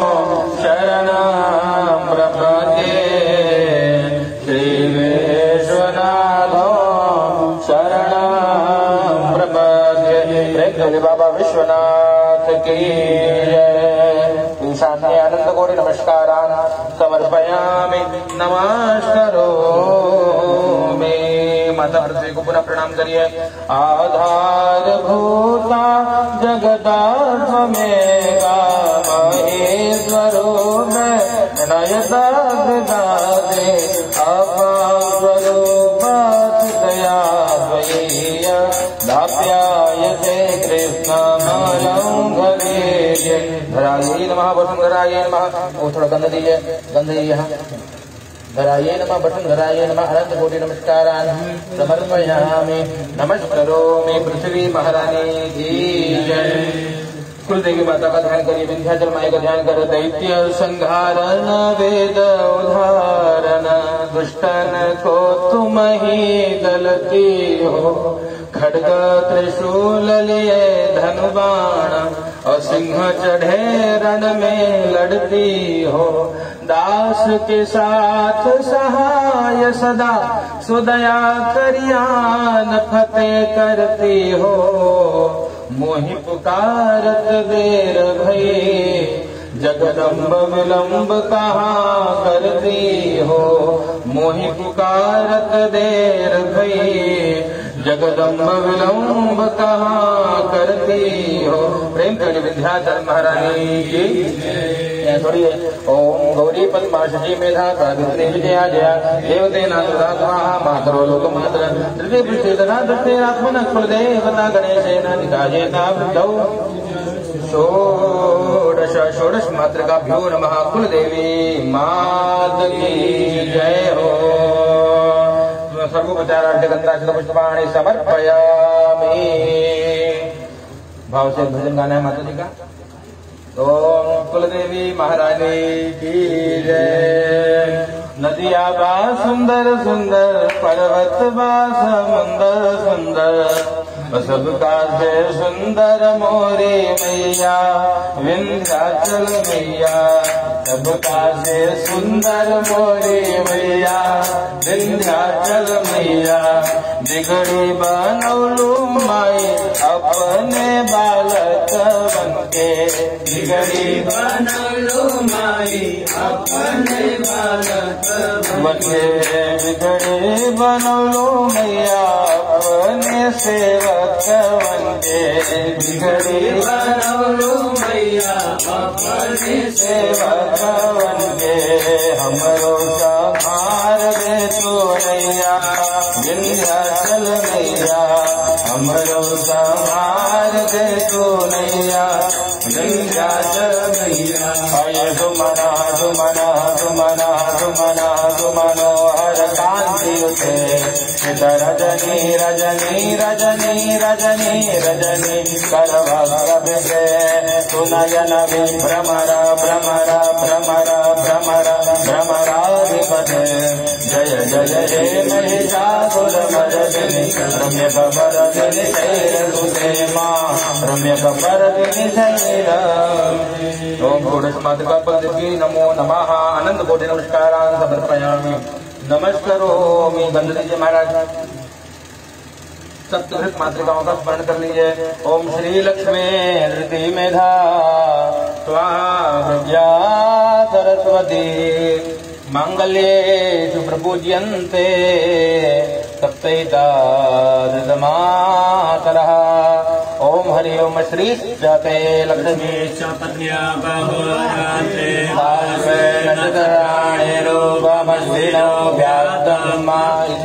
शरणं प्रपद्ये। श्री विश्वनाथो शरणं प्रपद्ये। प्रेम बाबा विश्वनाथ की जय। ईशान्य आनंद कोटि नमस्कारान् समर्पयामि नमस्करोमि। माता पृथ्वी को पुनः प्रणाम करिए। आधारभूता जगदात्मेका महेश्वरो में नयता दे अपास्वरूपादया त्वयीय दाप्यायते कृष्णमलं भवेद्य। धरायै नमः वसुंधरायै नमः। वो थोड़ा गंध दीजिए। गंध यहाँ धरायै नमः वसुंधरायै नमः। अनंत कोटि नमस्कारान् समर्पयामि नमस्करोमि पृथ्वी महारानी की जय। कुलदेवी माता का ध्यान करिए। विंध्याचल माई का ध्यान करो। दैत्य संहारण वेद उदाहरण दुष्टन को तुम ही दलती हो। खड्ग त्रिशूल लिए धनुबाण और सिंह चढ़े रण में लड़ती हो। दास के साथ सहाय सदा सुदया करियान फतेह करती हो। मोहि पुकारत देर भई जगदम्ब विलंब कहाँ करती हो। मोहि पुकारत देर भई जगदम्ब विलंब कहाँ करती हो। प्रेम करिए विंध्याचल महारानी की थोड़ी है। ओम गौरी पद्माशी मेधा सावित्री विजया जया देवते नाथुरा स्वाहा मातरो लोक मात्र तृतीय पृथ्वीधरा दृष्टिरात्मन कुलदेवता गणेशेन निकाजेता वृद्धौ षोडश षोडश मातृकाभ्यो नमः। कुलदेवी मात की जय हो। सर्वोपचारार्थ गंधाक्षत पुष्पाणि समर्पयामि। भाव से भजन गाना है माता जी का। ओम कुलदेवी महारानी की जय। नदिया बा सुंदर सुंदर पर्वत बा समुंदर सुंदर सबका से सुंदर मोरे मैया विंध्याचल मैया। सबका से सुंदर मोरे मैया विंध्याचल मैया। बिगड़ी बनौलू माई अपने बालक बनके। बिगड़ी बनौलू माई अपने बालक बनके। बिगड़ी बनौलू मैया अपने सेवक बनके। बिगड़ी बनौलू मैया अपने सेवक बनके। हमरो संभार दे तू नैया विंध्याचल मैया। हमरो संभार दे तू नैया विंध्याचल मैया। आये सुमना सुमना सुमना सुमना सुमनो हर कांति उठे। रजनी रजनी रजनी रजनी रजनी करवग से सुनयन भ्रमर भ्रमर भ्रमर भ्रमर भ्रमराधिपते। जय जय हे महिषासुरमर्दिनि रम्य कबरदिनि शैलसुते मां रम्य कबरदिनि शैल। ओम षोडश मातृका पद्धति नमो नमः। अनंत कोटि नमस्कारान् समर्पयामि नमस्करोमि। गंध दीजिए महाराज। सप्तभृत मातृकाओं का स्मरण कर लीजिए। ओम श्री लक्ष्मी हृदय मेधा स्वाहा प्रज्ञा सरस्वती मांगल्येषु प्रपूज्यन्ते सप्तैतादृतमातरः। ओम हरि ओम श्री जाते लक्ष्मी च पत्न्या बहुरात्रे नक्षत्राणि रूपमस्विनो व्याप्तमा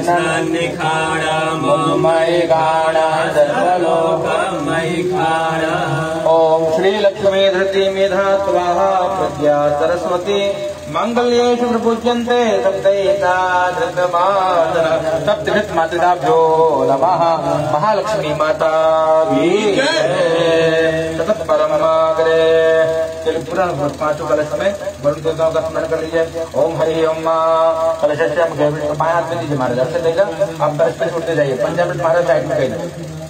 स्नानिखाणमयि गाणा सर्वलोकमयि खाणा। ओम श्री लक्ष्मी धृति मेधा स्वाहा प्रज्ञा सरस्वती मंगल्येषु प्रपूज्यन्ते सप्तैतादृतमातरः। सप्तऋत मातृभ्यो नमः। महालक्ष्मी माता की सतत परमाग्रे। चलिए पूरा पांचों कलश में वरुण देवताओं का स्मरण कर लीजिए। ओम हरि ओम कलश बाएं हाथ में दीजिए महाराज, आपसे देगा आप कलश पे छोड़ते जाइए। पंजा मिनट महाराज साइड में कहीं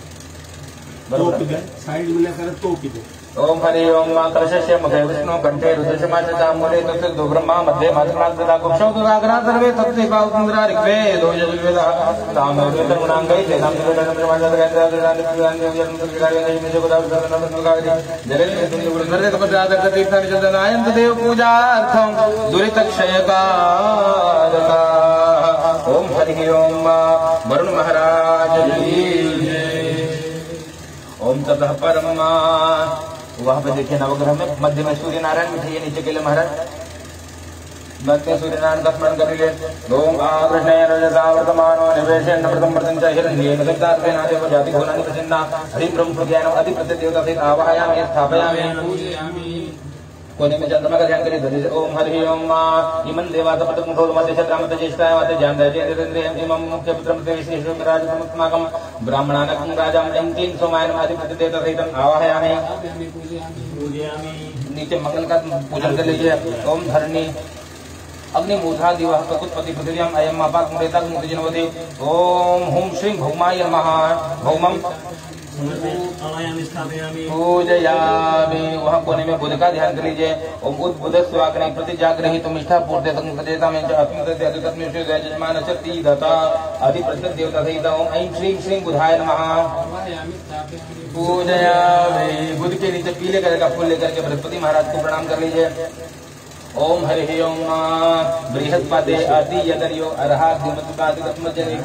साइड में न करे तो किधर। ओम हरि ओम कलशस्य मुखे विष्णु कंठे रुद्रशमाचामूले तत्सदो ब्रह्मा मध्ये मातृनाथदा कुक्षौ दुराग्रा सर्वे तत्ते पावसुंदरा ऋग्वे दोयजुर्वेदा सामवेद गुणांगै तेनाम जलेन्द्रतीर्थानि देव पूजार्थं दुरितक्षयकारका। ओम हरि ओम वरुण महाराज की। ओम ततः परमा। वहां पे देखिए नवग्रह में मध्य में सूर्य नारायण बिठाइए, नीचे के लिए महाराज मध्य सूर्य नारायण का स्मरण कर लीजिए। ओम आकृष्णेन रजसा वर्तमानो निवेशेन प्रथम प्रथम च हिरण्येन दत्तार्थे नादेव जाति गुणानि प्रसन्ना हरि ब्रह्म ज्ञानम अति प्रत्यय देवता सहित आवाहयामि स्थापयामि। कोने में चंद्रमा का ध्यान करिए। ओम हरि ओम इमं देवासपद मुखो मध्य छत्रामत ज्येष्ठाय मध्य ध्यान दयेन्द्रेन्द्रियं इमं मुख्य पुत्रं विशेषो राजसमस्माकं ब्राह्मणानकं राजां यं तीन सोमायन आदि प्रतिदेवता सहितं आवाहयामि। नीचे मंगल का पूजन कर लीजिए। ओम धरणी अग्नि मूर्धा दिवा ककुत्पति पृथिव्याम अयम अपाक मुरेता मुदिजनवती। ओम हुम श्रीं भौमाय नमः। भौमं पूजयामि। वहाँ कोने में बुध का ध्यान कर लीजिए। ओम उद्बुध स्वाग्नि प्रतिजाग्रही तुम निष्ठा पूर्ते सदेता में जजमान शक्ति दता आदि प्रत्येक देवता सहित। ओम ऐं श्रीं श्रीं बुधाय नमः। पूजयामि। बुध के नीचे पीले कलर का फूल लेकर के बृहस्पति महाराज को प्रणाम कर लीजिए। ओम हरि ओम बृहस्पति आदि यदर्यो अर्हादिमतुकादिकत्मजनेको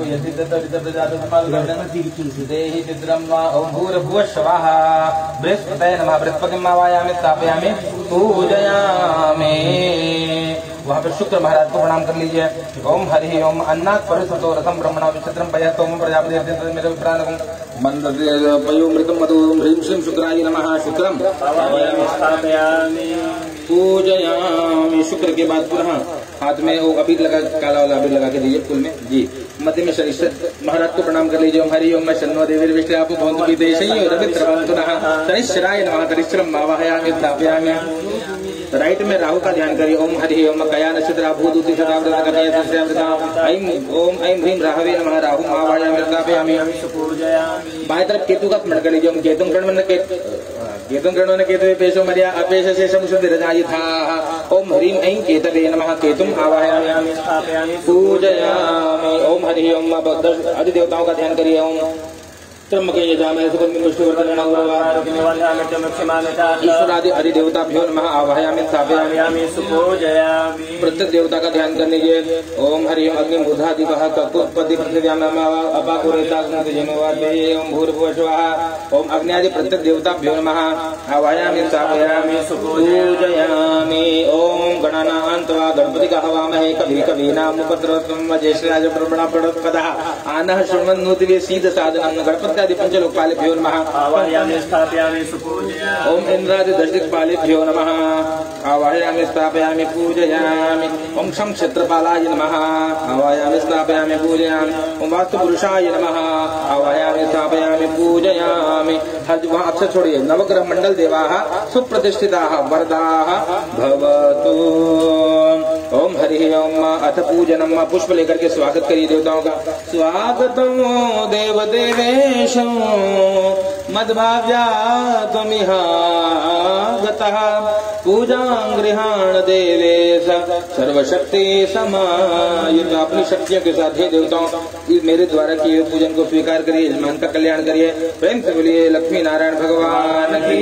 यदिदेहि चित्रं वा। ओम भूर्भुवः स्वः बृहस्पतये नमः। बृहस्पतिं आवाहयामि स्थापयामि पूजयामि। वहाँ पर शुक्र महाराज को प्रणाम कर लीजिए। ओम हरि ओम अन्नात् परिसुतो रसं ब्रह्मणा विचित्रं पयस्तोम प्रजापति मेरे प्राणकं पयोमृतं मधु ह्रीं श्रीं शुक्राय नमः। शुक्रं स्थापयामि पूजयामि। शुक्र के बाद पुनः हाथ में वो अबीर लगा, काला वाला अबीर लगा के दीजिए फूल में जी। मध्य में शरीर महाराज को प्रणाम कर लीजिए। ओम हरि ओम शन्नो देवी विष्णु आपको भवन्तु विदेशय्यो रवित्रवन्तुनः शनिश्चराय नमः। तरिश्रम आवाहयामि स्थापयामि। राइट में राहु का ध्यान करिए। ओम हरि ओम कया नक्षत्र भूदूति सदाव्रता ऐं ओम ऐं ह्रीं राहवे नमः। राहु आवाहयामि स्थापयामि। बाएं तरफ केतु का स्मरण कर लीजिए। ओम केतुं गणवन्न केतुं गणवन्न केतु पेशो मर्या अपेश से समुषुद्धि रजायथा। ओम ह्रीं ऐं केतवे नमः। केतुं आवाहयामि स्थापयामि पूजयामि। ओम हरि ओम आदि देवताओं का ध्यान करिए। ओम ईश्वरादि अधिदेवताभ्यो नमः। आवाहयामि स्थापयामि सुपूजयामि। प्रत्येक देवता का ध्यान कर लीजिए। ओम हरि ओम अग्नि मूर्धादिवः ककुत्पति पृथिव्याम अपाकुरेता ओम भूर्भुवः स्वः। ओम अग्नि आदि प्रत्येक देवताभ्यो नमः। आवाहयामि स्थापयामि सुपूजयामि। ओम गणानां त्वा गणपतिं हवामहे कवि कवीनामुपद्रवं ज्येष्ठराज ब्रह्मणा प्रणोत्पदः आनः शृण्वन्नोतिवे सीद साधनं गणपति आदि पंचलोकपालेभ्यो नमः। आवाहयामि स्थापयामि सुपूजयामि। ओम इंद्रादि दशदिक्पालेभ्यो नमः। आवाहयामि स्थापयामि पूजयामि। ओम शं क्षेत्रपालाय नमः। आवाहयामि स्थापयामि पूजयामि। ओम वास्तुपुरुषाय नमः। आवाहयामि स्थापयामि पूजयामि। हर वहाँ अक्षर छोड़िए। नवग्रह मंडल देवाः सुप्रतिष्ठिताः वरदाः भवतु। ओम हरि ओम अथ पूजनम। पुष्प लेकर के स्वागत करिए देवताओं का। स्वागतम देव देवेश मद्भाव्या त्वमिहागतः पूजां गृहाण देवेश सर्वशक्ति समायुक्त। अपनी शक्तियों के साथ हे देवताओं मेरे द्वारा किए पूजन को स्वीकार करिए। यजमान का कल्याण करिए। प्रेम से बोलिए लक्ष्मी नारायण भगवान की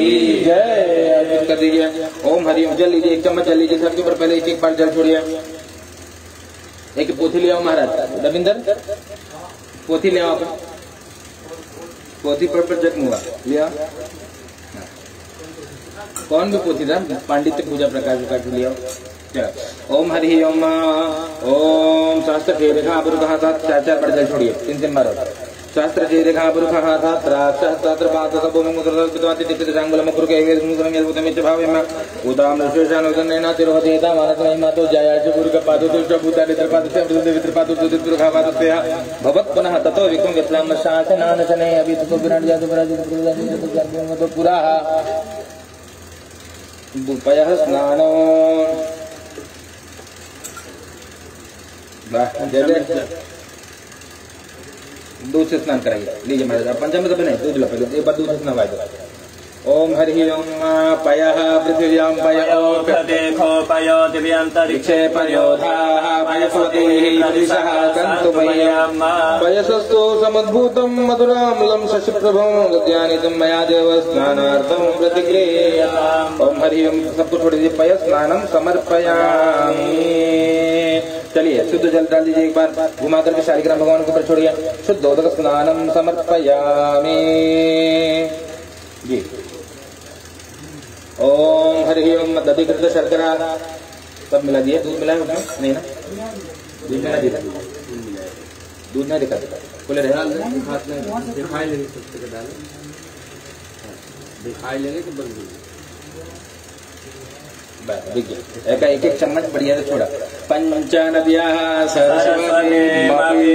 जय। कर दीजिए। ओम हरि ओम। जल लीजिए। एक चम्मच जल लीजिए। सबके ऊपर पहले एक एक बार जल छोड़िए। एक पोथी ले आओ महाराज। रविंदर पोथी ले आओ, आप पोथी पर प्रोजेक्ट हुआ लिया। कौन भी पोथी था? पांडित्य पूजा प्रकाश का ले आओ। ओम हरि ओम ओम शास्त्र के रेखा पुरुष था चार चार पर जल छोड़िए, तीन तीन मारो। शास्त्र के रेखा पुरुष था त्रात्र पात्र सब मुद्रवाति टिपित सांगुलम पुरुष के मुद्रम यद्भुतमिच भावेम उदाम विशेषान उदन्नेना तिरोहतेता मानस महिमा तो जयाच पुरुष पादो तो भूता नित्रपाद से अमृत वित्रपाद तो दुर्घावाद से भवत पुनः ततो विकुम विस्लाम शासनान शने अभी तो विराट जातु पराजित तो पुरा दुपयः स्नानो दूध से स्नान कराइए। लीजिए महाराज, पंचामृत बने दूध लो पहले, एक बार दूध से स्नान वाइए। ओम हरि ओम पयः पृथिव्यां पयो देखो पयो दिव्यांतरिक्षे पयोधाः पयसोतिः परिसः सन्तु मह्यम् पयसस्तु समुद्भूतं मधुराम्लं शशिप्रभं गद्यानितं मया देव स्नानार्थं प्रतिगृह्यताम्। ओम हरि ओम सबको छोड़ दीजिए, पय स्नानं समर्पयामि। चलिए शुद्ध जल डाल दीजिए, एक बार घुमा करके शालिग्राम भगवान के ऊपर छोड़िए। शुद्धोदक स्नानं समर्पयामि जी। ओम हरि ओम दधिकृत शर्करा सब मिला दिए। दूध मिलाए उसमें नहीं ना? दूध मिला दिया, दूध नहीं दिखा दिखा खुले रहे दिखाई लेंगे, दिखाई लेंगे तो बंद एक एक चम्मच बढ़िया से छोड़ा। पंच नद्या सरस्वती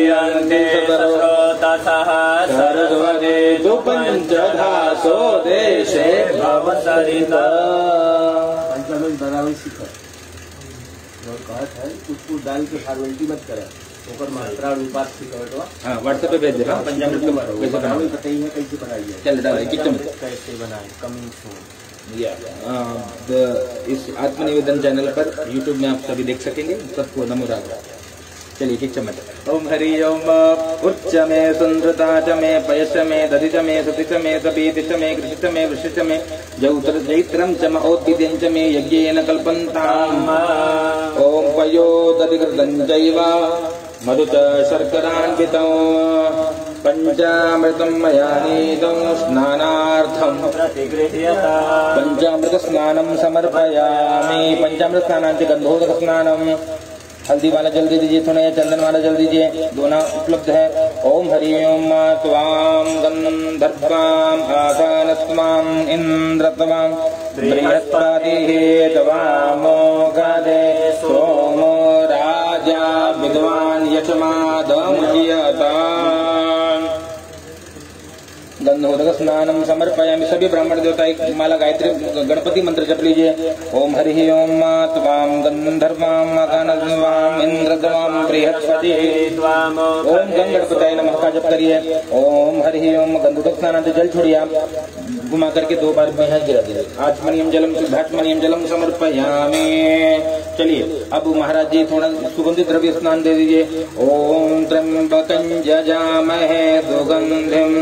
सरस्वती पंचधासो देशे भवसरिता। पंचामृत बनावे सीखा और कहा था कुछ कुछ डाल के फॉर्मेलिटी मत करे, ऊपर मात्रा अनुपात सीखा। हाँ व्हाट्सएप पे भेज देना पंचामृत के बारे में कैसे बनाओ, बताइए कैसे बनाइए। चल डाल एक चम्मच कैसे बनाए कमिंग सून। या इस आत्मनिवेदन चैनल पर यूट्यूब में आप सभी देख सकेंगे। सबको नमो राधा। चलिए एक चम्मच। ओम हरि ओम उच्च में सुंदरता च में पयश में दधि च में सति च में सपीति च में कृषि च में वृषि च में जौत्र जैत्रम च महोद्भिदेन च में यज्ञेन कल्पन्ताम्। ओम पयो दधिकृतं चैव मधु च शर्करान्वितं पंचामृतं मया नीतं स्नानार्थं प्रतिगृह्यताम्। पंचामृत स्नानं समर्पयामि। पंचामृत स्नानांत गंधोदक स्नानम। हल्दी वाला जल दे दीजिए, थोड़ा या चंदन वाला जल दीजिए, दोनों उपलब्ध है। ओम हरि ओम त्वां गंधर्वां आसानस्त्वां इंद्रत्वां बृहस्पतिः त्वामोघदे सोमो राजा विद्वान् यशमादमुच्यताम्। गंधोदक स्नानं समर्पयामि। सभी ब्राह्मण देवता एक माला गायत्री गणपति मंत्र जप लीजिए। ओम हरि ओम त्वां गंधर्वां आकानद्वां इंद्रद्वां बृहस्पतिः ओम गंग गणपताय नमः का जप करिए। ओम हरि ओम गंधोदक स्नान से जल छोड़िए, आप घुमा करके दो बार में हाथ गिरा दीजिए। आचमनीयम जलम शुद्धाचमनीयम जलम समर्पयामि। चलिए अब महाराज जी थोड़ा सुगंधित द्रव्य स्नान दे दीजिए। ओम त्र्यंबकं यजामहे सुगंधिं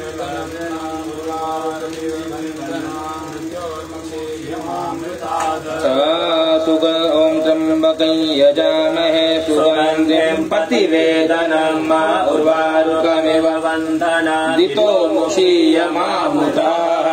सुग ओम त्र्यंबकं यजामहे सुगंधिं प्रतिवेदनं उर्वारुकमिव बन्धनात् दितो मुक्षीयमाहुताः।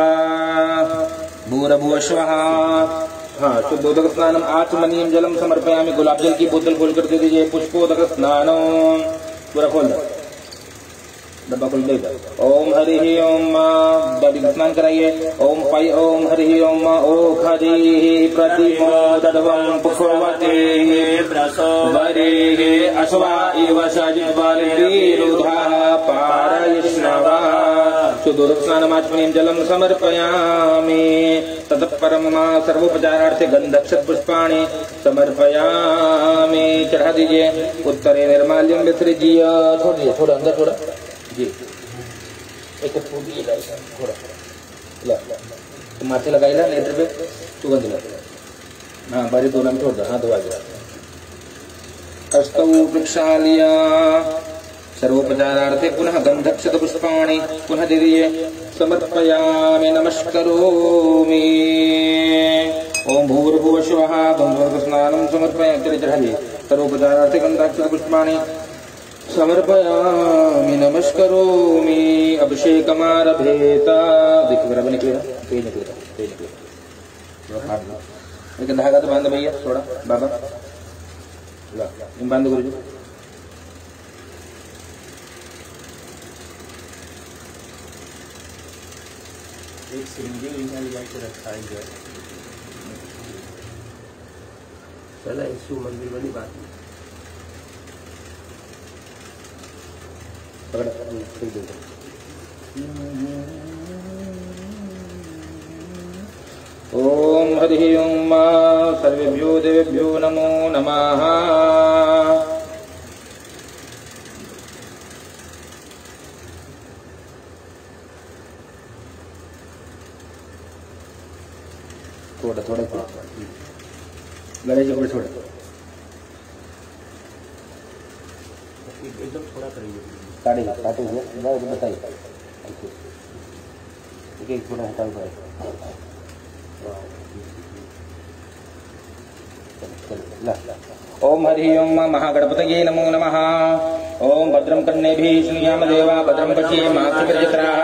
भूरभुवः स्वः। हाँ शुद्धोदक स्नानम आचमनीयम जलम समर्पयामि। गुलाब जल की बोतल खोल कर दे दीजिए। पुष्पोदक स्नानम पूरा खोल दो, डब्बा खोल दे। ओम हरि ओम दधि स्नान कराइए। ओम पय ओम हरि ओम ओखधिः प्रतिमोदध्वं पुष्पवती प्रसोवरेः अश्वा इव सजित्वरिरुधाः पारयिष्णवा। शुद्धोदक स्नानमाचमनीयं जलं समर्पयामि। ततः परं सर्वोपचारार्थे गन्धक्षत पुष्पाणि समर्पयामि। चढ़ा दीजिए। उत्तरे निर्माल्यं विसृज्य छोड़ दीजिए, थोड़ा अंदर थोड़ा जी। एक पूरी थोड़ा ला तो माथे लगाई ला नेत्र पे सुगंध लगा। हाँ बारी दोनों में छोड़ दो, हाँ धोआ जाए। अस्तौ वृक्षालिया सर्वोपचारार्थे पुनः गंधक्षत पुष्पाणि पुनः दे दीजिए। समर्पयामि नमस्करोमि। ओम भूर्भुवः स्वः गंधोदक स्नानं समर्पयामि। चलिए चढ़ा दीजिए। सर्वोपचारार्थे गन्धाक्षरपुष्पाणि समर्पयामि नमस्करोमि। अभिषेकमारभेत। देखिए बराबर निकलेगा, तेज निकलेगा, तेज निकलेगा। लेकिन धागा तो बांध भैया थोड़ा बाबा, बांध गुरु जी। एक सिंगी इंसान जाके रखा है जो चला यीशु मंदिर वाली बात नहीं। ओम हरि ओम सर्वेभ्यो देवेभ्यो नमो नमः। थोड़ा थोड़ा थोड़ा गणेश जी को छोड़ एकदम थोड़ा करेंगे काटे काटे हुए बताइए एक एक थोड़ा हटा हुआ है। ओम हरि ओम महागणपतये नमो नमः। ओम भद्रं कर्णेभिः शृणुयाम देवा भद्रं पश्येमाक्षिभिर्जत्राः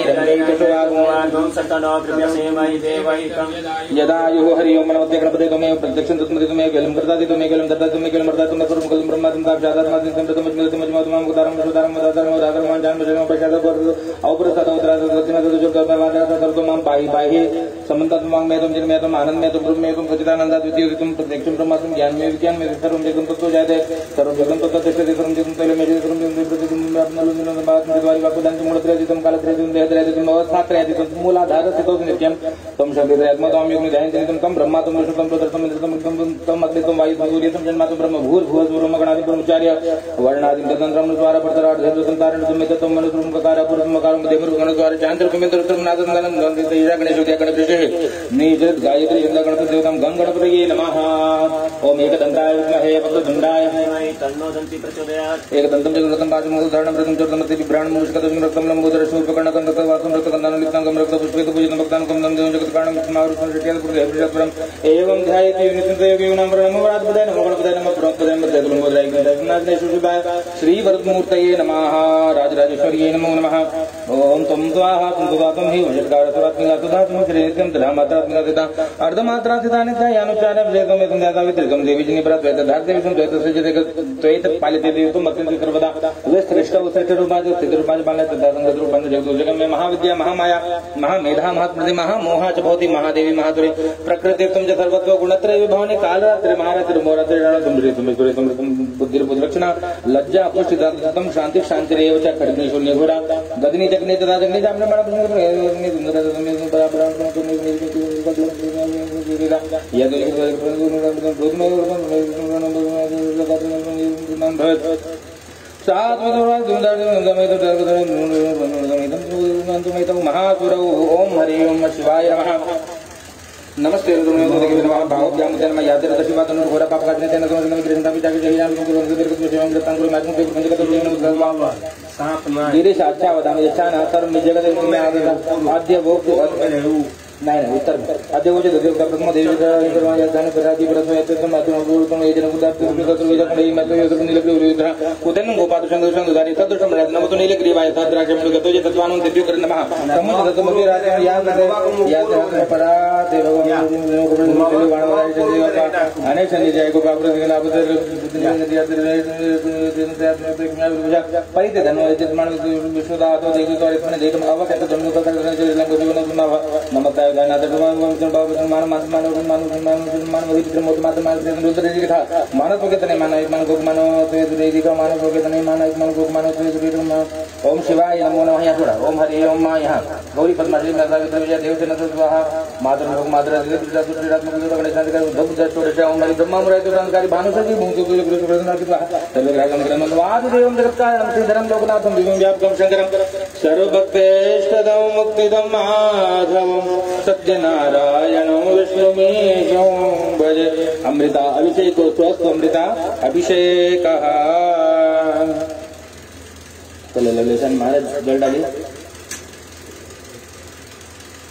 यदायुः हरि ओम नमस्ते गणपते त्वमेव प्रत्यक्षं तस्मै त्वमेव केवलं कर्तासि त्वमेव केवलं दत्तासि त्वमेव केवलं मर्दासि त्वमेव सर्वं खलु ब्रह्मासि साक्षादात्मासि त्वमेव मज्मोतमां उदारं सुदारं उदारं उदारं जान भजनं पश्चात् औपरसाद उदारं सर्वं पाहि पाहि समन्तात्मां में तुम जिनमें तुम आनंद में तुम रूप में तुम सच्चिदानंद द्वितीय तुम प्रत्यक्षं ब्रह्मास्म ज्ञान में विज्ञान में सर्वं जगं तत्त्व जायते सर्वं जगं तत्त्व तिष्ठति सर्वं जगं तैलं में सर्वं जगं प्रतिदिनं व्याप्नोलुमिनं बात्मद्वारि वाकुदं मूलत्रयजितं कालत्रयजितं देहत्रयजितं अवस्थात्रयजितं मूलाधारस्थितो नित्यं तं शक्तित्रयात्मा त्वां युग्नि ध्यायन्तं तं ब्रह्मा तं विष्णु तं प्रदर्शनं इंद्रतं तं अग्नि तं वायु तं सूर्य तं जन्मातं ब्रह्म भूर्भुवः स्वरं गणादि ब्रह्मचार्य वर्णादिं तदन्तरं द्वारा परतराढ धैर्यं तारणं तमेतं मनुष्यं ककार पुरुषमकारं देवरुं गणद्वारा चान्त्रं मित्रं नादं गणं गणं तेजा गणेशोदय गणपतिः निजत गायत्री चंद्र गणपति देवतां गं गणपतये नमः। ओम एकदंताय विद्महे वक्रतुंडाय तन्नो दन्ति प्रचोदयात्। एकदन्तं चतुर्दन्तं पाशमुखधारणं प्रथमं चतुर्थमस्ति बिभ्राणं मुष्कतं रक्तं लम्बोदर शूर्पकर्णकं रक्तवासं रक्तकन्दानं लिप्ताङ्गं रक्तपुष्पेत पूजितं भक्तानुकं दं देवं जगत्कारणं स्मारुतं षट्यात् पुरुषेभ्यश्वरम् एवं ध्यायति नित्यं नमो वरात्पदाय नमो गणपताय नमः ब्रह्मपदाय नमः देवलम्बोदराय गणपताय शुभाय श्री वरदमूर्तये नमः। राजराजेश्वर्यै नमो नमः। ओम त्वं स्वाहा त्वं स्वाहा हि वशत्कार सुरात्मिका सुधा त्वं श्रीनित्यं तथा मात्रात्मिका सिता अर्धमात्रा सिता नित्यानुचारं वेदं वेदं दाता वितृकं देवी जनि प्रद्वैत धार्ते विष्णु द्वैत सज्जते द्वैत पालिते देवतुम अत्यंत सर्वदा श्रेष्ठ श्रेष्ठ रूपाज स्थित रूपाज बालय तथा संगत रूपाज जगतो जगं में महाविद्या महामाया महामेधा महात्मति महामोहा च भवति महादेवी महातुरे प्रकृतित्वं च सर्वत्व गुणत्रय विभवानि कालरात्रि महारात्रि मोरात्रि रणतुं ऋतुं तुम बुद्धिर्बुद्धिरक्षणा लज्जा पुष्टिदातं शांति शांतिरेव च खड्गनि शून्य घोरा गगनि जगनि तथा जगनि जामने बड़ा महासुरौ ओम हरि ओम शिवाय नमः। नमस्ते भावोद्याम यादर शिवातन घोरा पाप काटने तेन समझने कृष्ण पिता के जय गिरीश अच्छा वदामि यच्छान सर्व जगत में आद्य वो नहीं नहीं उत्तर आद्य वो देवता प्रथम देवी दान पराजी प्रथम अतिम एजन उदार विजय मैं तो योगन नीलग्री उरुद्र उदन गोपाल संग संग दारी सदृशम राज नमो तो नीलग्री वाय साद्राजम गतो जे तत्वानं दिव्य कर नमः समुद्र तत्व राज याद याद परा देव वाणवराय जय अनेक संजय जय गोपाल प्रति लाभ परिते धन यजमान विष्णुदा तो देवी तो इसमें देव अवकत जन्म का लंग जीवन नमस्ते मानव के तने माना एक मानव मानो का मानव के तने माना एक मानव मानो ओम शिवाय नमो नमः। यहाँ थोड़ा ओम हरि ओम माँ यहाँ गौरी पद्मावती माता विद्या देव से नमः स्वाहा मातृ लोक मातृ गणेश ओम हरि ब्रह्मा मुरारी जानकारी भानुषी भूमि जगत्कारणं श्रीधरं लोकनाथं विभुं व्यापकं शंकरं सर्वभक्तेष्टदं मुक्तिदं माधवं सत्यनारायणो विष्णुमीशो भजे। अमृता अभिषेको स्वस्थ अमृता अभिषेक चलो ललेशन महाराज जल डालिए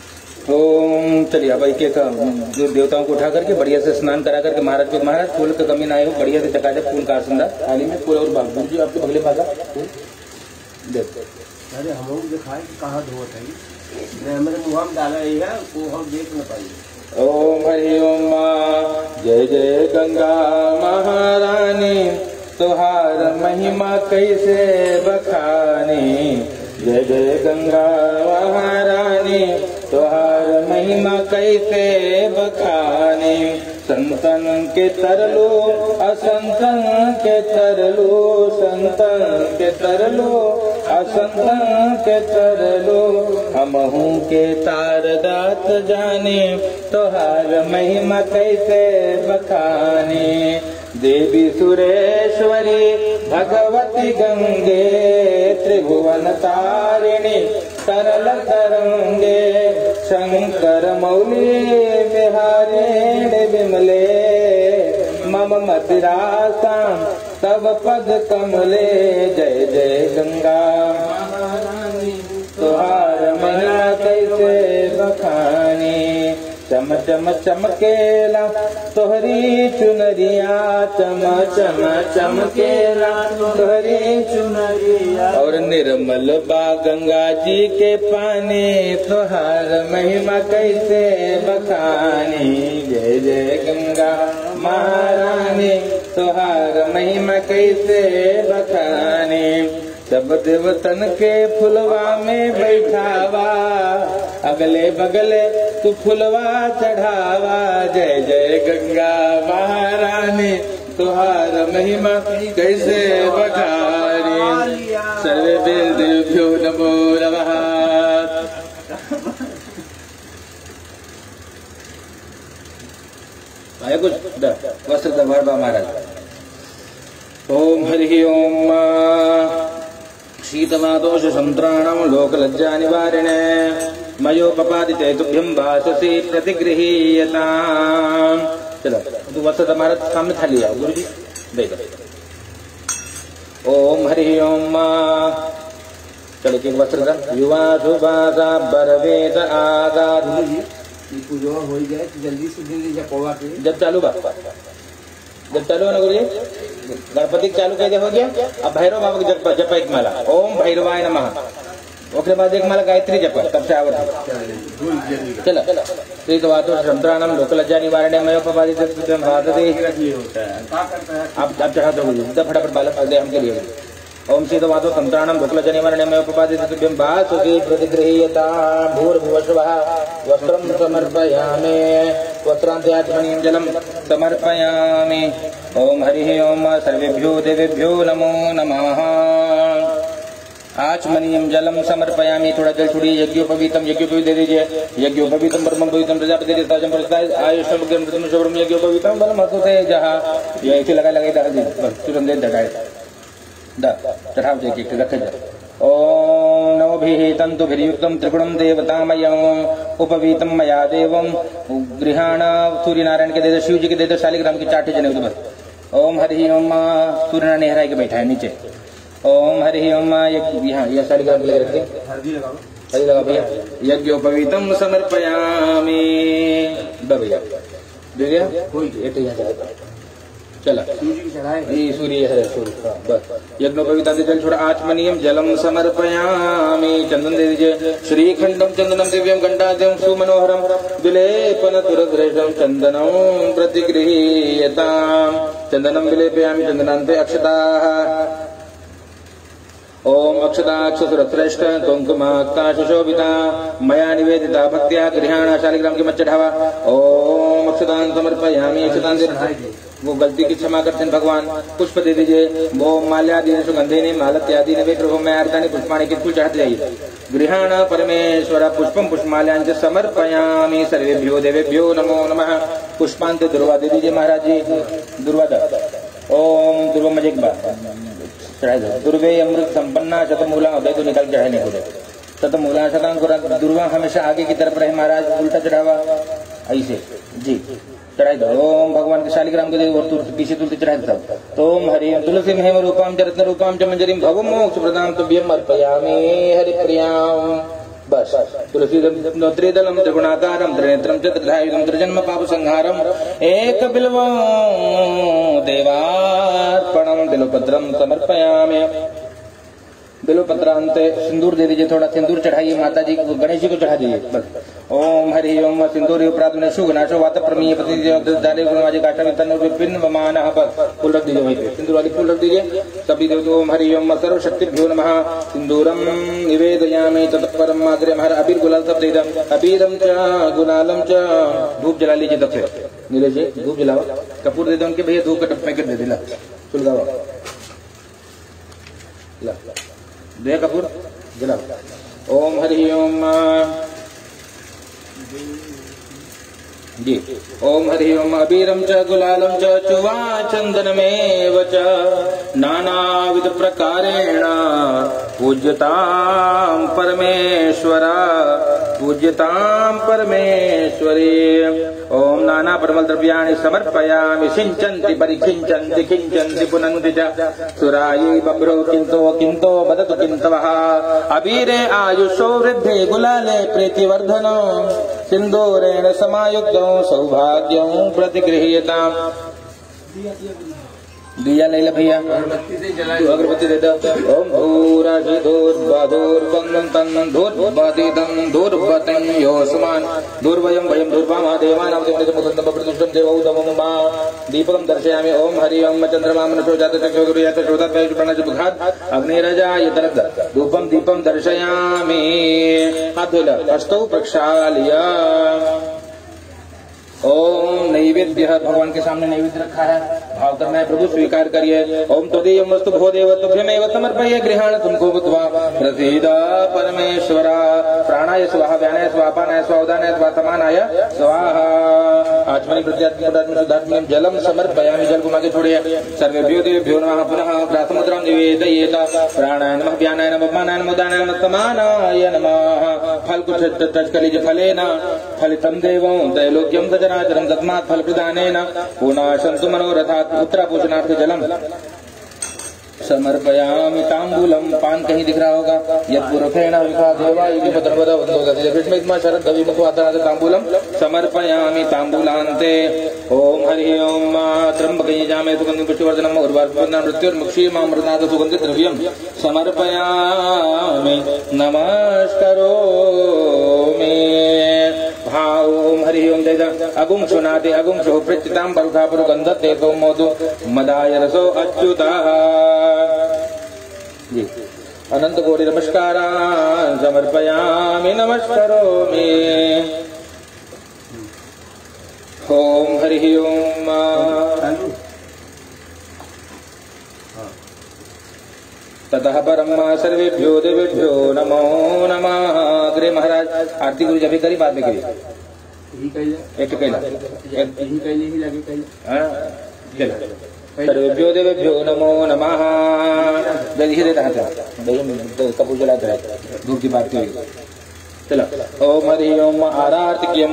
ओम चलिए अब एक एक जो देवताओं को उठा करके बढ़िया से स्नान करा करके महाराज को महाराज फूल का कमी ना आए हो बढ़िया से चका दे फूल का आसंदा थाली में फूल और बाबू जी आपके बगले पासा देख अरे हम लोग दिखाए कि कहाँ धोत है ये हमारे मुँह में डाला है वो हम देख न पाइए। ओम हरि ओम जय जय गंगा महारानी तुहार महिमा कैसे बखानी जय जय गंगा महारानी तुहार महिमा कैसे बखानी संतन के तरलो असंतन के तरलो संतन के तरलो असंतन के तरलो हमहू के तार दात जाने तुहार महिमा कैसे बखानी देवी सुरेश्वरी भगवती गंगे त्रिभुवन तारिणी तरल तरंगे शंकर मौली बिहारी विमले मम मदिरासां तव पद कमले जय जय गंगा महारानी तुहार महिमा कैसे बखानी चम चम चमकेला तोहरी चुनरिया चम चम चमकेला तोहरी चुनरिया और निर्मल बा गंगा जी के पानी तुहार महिमा कैसे बखानी जय जय गंगा महारानी तुहार महिमा कैसे बखानी सब देवतन के फुलवा में बैठावा अगले बगले तू फुलवा चढ़ावा जय जय गंगा महारानी तुहार महिमा कैसे बखानी सर्वे देवभ्यो नमो नमः। आया कुछ वस्त्र दबार बा महाराज। ओम हरि ओम शीतमादोष संत्राणम लोक लज्जा निवारिणे मयोपपादिते तुभ्यं वाससी प्रतिगृहीयताम्। चलो तू वस्त्र हमारा सामने थाली आओ गुरु जी दे दो। ओम हरि ओम चलो एक वस्त्र दा युवा सुभाषा बरवेद आगार पूजा हो जाए तो जल्दी से जल्दी जब पौवा के जब चालू बा जब चालू है ना गुरु जी गणपति चालू कैसे हो गया। अब भैरव बाबा की जप जप एक माला ओम भैरवाय नमः उसके बाद एक माला गायत्री जप तब से आवत चलो श्री तो संतराणम लोक लज्जा निवारण मयोपवादित आप आप चढ़ा दो फटाफट बालक हम के लिए ओम शीत वादो संतराणम लोक लज्जा निवारण मयोपवादित प्रतिगृहीयता भूर्भुवस्वः वस्त्रं समर्पयामि वस्त्रान्त्यात्मनीं जलं समर्पयामि। ओम हरि ओम सर्वेभ्यो देवेभ्यो नमो नमः। आचमनीयम जलम समर्पयामि थोड़ा जल छोड़िए यज्ञोपवीतम यज्ञोपवीत दे दीजिए यज्ञोपवीतम परमं पवित्रम प्रजापति देवताजम पुरस्कार आयुष्म ज्ञान शुभ्रम यज्ञोपवीतम बलम हतुते जहाँ ये ऐसे लगा लगा दादा जी बस तुरंत दे दटाए दा चढ़ाव दे के रखे जा। ओम नवभिः तन्तुभिर्युक्तं त्रिगुणं देवतामयम् उपवीतं मया देवं गृहाण सूर्यनारायण के दे दो शिव जी के दे दो शालिग्राम की चाटे जने बस। ओम हरि ओम सूर्यनारायण हराई के बैठा है नीचे। ओम हरि ओम यहाँ यह शालिग्राम के लिए रखते हल्दी लगाओ हल्दी लगाओ भैया यज्ञोपवीतं समर्पयामि भैया दे दिया कोई एक यहाँ जाएगा चला सूर्य है सूर्य बस यज्ञोपवीता जल छोड़ा आचमनीयम जलम समर्पयामि चंदन दे दीजिए श्रीखंडम चंदनम दिव्यम घंटाद्यम सुमनोहरम विलेपन तुरश्रेष्ठम चंदनम प्रतिगृहीयताम् चंदनम विलेपयामि चंदनान्ते अक्षताः। ओम अक्षताक्षसुरश्रेष्ठ कुंकुमाक्ता सुशोभिता मया निवेदिता भक्त्या गृहाण शालिग्राम की मत चढ़ावा। ओम अक्षतान समर्पयामि अक्षतान से वो गलती की क्षमा करते हैं भगवान। पुष्प दे दीजिए वो माल्यादि सुगंधे मालत्यादि नवे प्रभु में आरतानी पुष्पाणी के फूल चढ़ाते जाइए। गृहाण परमेश्वर पुष्पम पुष्पमाल्यां समर्पयामि सर्वेभ्यो देवेभ्यो नमो नमः। पुष्पांत दुर्वा दे दीजिए महाराज जी दुर्वा दा ओम दुर्वा मजे एक बार चढ़ाई दो दुर्वे अमृत संपन्ना शतमूला उदय तो निकाल चढ़ाने को शतमूला शतांकुरा दुर्वा हमेशा आगे की तरफ रहे महाराज उल्टा चढ़ावा ऐसे जी चढ़ाई दो। ओम भगवान के शालिग्राम के और पीछे तुलसी चढ़ाई दो तो ओम हरि तुलसी हेम रूपाम च रत्न रूपाम च मंजरीम भव मोक्ष प्रदाम तुभ्यम अर्पयामि हरि प्रियाम बस तुलसीदं त्रिदलं त्रिगुणाकारं त्रिनेत्रं च त्रिधायुधं त्रिजन्म पाप संहारम एक बिल्वं देवार्पणं बिल्वपत्रं समर्पयामि। बिल्वपत्रांते सिंदूर दे दीजिए, थोड़ा सिंदूर चढ़ाइए माता जी को, गणेश जी को चढ़ा दीजिए बस। ओम हरि ओम सिंदूर प्रार्थना सुगनाशो वात प्रमीय पति दारे गुणवाजी काटा वितन विपिन वमान बस फूल रख दीजिए वहीं पे, सिंदूर वाली फूल रख दीजिए सभी देव। ओम हरि ओम सर्व शक्तिभ्यो नमः। सिंदूरम निवेदयामि तत्परम अग्रे हर अबीर गुलाल सब दे दम अबीरम च गुलालम च। धूप जला लीजिए तब से नीले जी, धूप जलाओ, कपूर दे दो उनके भैया, धूप का पैकेट दे देना, सुलगाओ दे कपूर जलाओ। ओम हरि ओम जी ओम हरि ओम अबीरम च गुलालम च चुवा चंदनमेव च नानाविध प्रकारेण पूज्यतां परमेश्वर पूज्यतां परमेश्वरी। ओम नाना परमल द्रव्याणि समर्पयामि सिंचन्ति परिखिंचन्ति खिंचन्ति पुनन्ति च सुरायै बभ्रो किंतो किंतो वदतु किंतवः। अबीरे आयुषो वृद्धि गुलाले प्रीतिवर्धनो सिंदूरेण समायुक्तो सौभाग्यं प्रतिगृह्यताम्। दिया ले ले भैया, अगरबत्ती दे दो। ओम धूराशि धूर्वाधूर्वं तन्न धूर्वादिदं धूर्वतं योऽस्मान् धूर्वयं वयं धूर्वामः देवानां देवमुदन्तं प्रदुष्टं देवौदमं मा। दीपकं दर्शयामि। ओम हरि ओम चन्द्रमा मनसो जात चक्षु गुरुयात श्रोतात् प्रणजबुघात् अग्निरजाय तरद धूपं दीपं दर्शयामि। हाथ धोला, हस्तौ प्रक्षाल्य। ओम नैवेद्य भगवान के सामने नैवेद्य रखा है, भाव करना है प्रभु स्वीकार करिए। ओम तदेयं वस्तु भो देव तुभ्यमेव समर्पये गृहाण तुमको बुद्ध्वा प्रसीद परमेश्वर। प्राणाय स्वाहा व्यानाय स्वाहा अपानाय स्वाहा उदानाय स्वाहा समानाय स्वाहा। आचमनी प्रत्यात्मदात्म शुद्धात्मं जलम समर्पयामि। जल को मागे छोड़िए। सर्वेभ्यो देवेभ्यो नमः। पुनः प्रातमुद्रां निवेदयेत। प्राणाय नमः व्यानाय नमः अपानाय नमः उदानाय नमः समानाय नमः। फल को टच कर लीजिए। फलेन फलितं देवं त्रैलोक्यं सचराचरं तस्मात् फल प्रदानेन पुनः सन्तु मनोरथात्। उत्तरापूजनार्थ जलम समर्पयामि। तांबूलम पान कहीं दिख रहा होगा। यत्पुरुषेण विखा देवा इति पत्रवद वन्दोदति विष्णुमा शरद विमुखवादनाद तांबूलम समर्पयामि। तांबूलान्ते ओम हरि ओम त्र्यंबकं यजामहे सुगन्धिं पुष्टिवर्धनम् उर्वारुकं मृत्युर्मुक्षीमामृतात् सुगन्धि द्रव्यं समर्पयामि। नमस्करोमि। भाव ओम हरि ओम जय अगुं सुनाते अगुं सो प्रचितां बरुखा पुरुगन्धते सोमोदु मदाय रसो अच्युतः। जी अनंत कोटि नमस्कारान् समर्पयामि। नमस्करोमि। ओम हरि ओम। ततः परम सर्वेभ्यो देवेभ्यो नमो नमः। अग्रे महाराज आरती गुरु जब करी बाद में करी एक कैला सर्वेभ्यो देवेभ्यो नमो नमः। दही देता है दही कपूर जलाता है धूप की बात हुई। चलो ओम हरि ओम आरार्तिक्यम।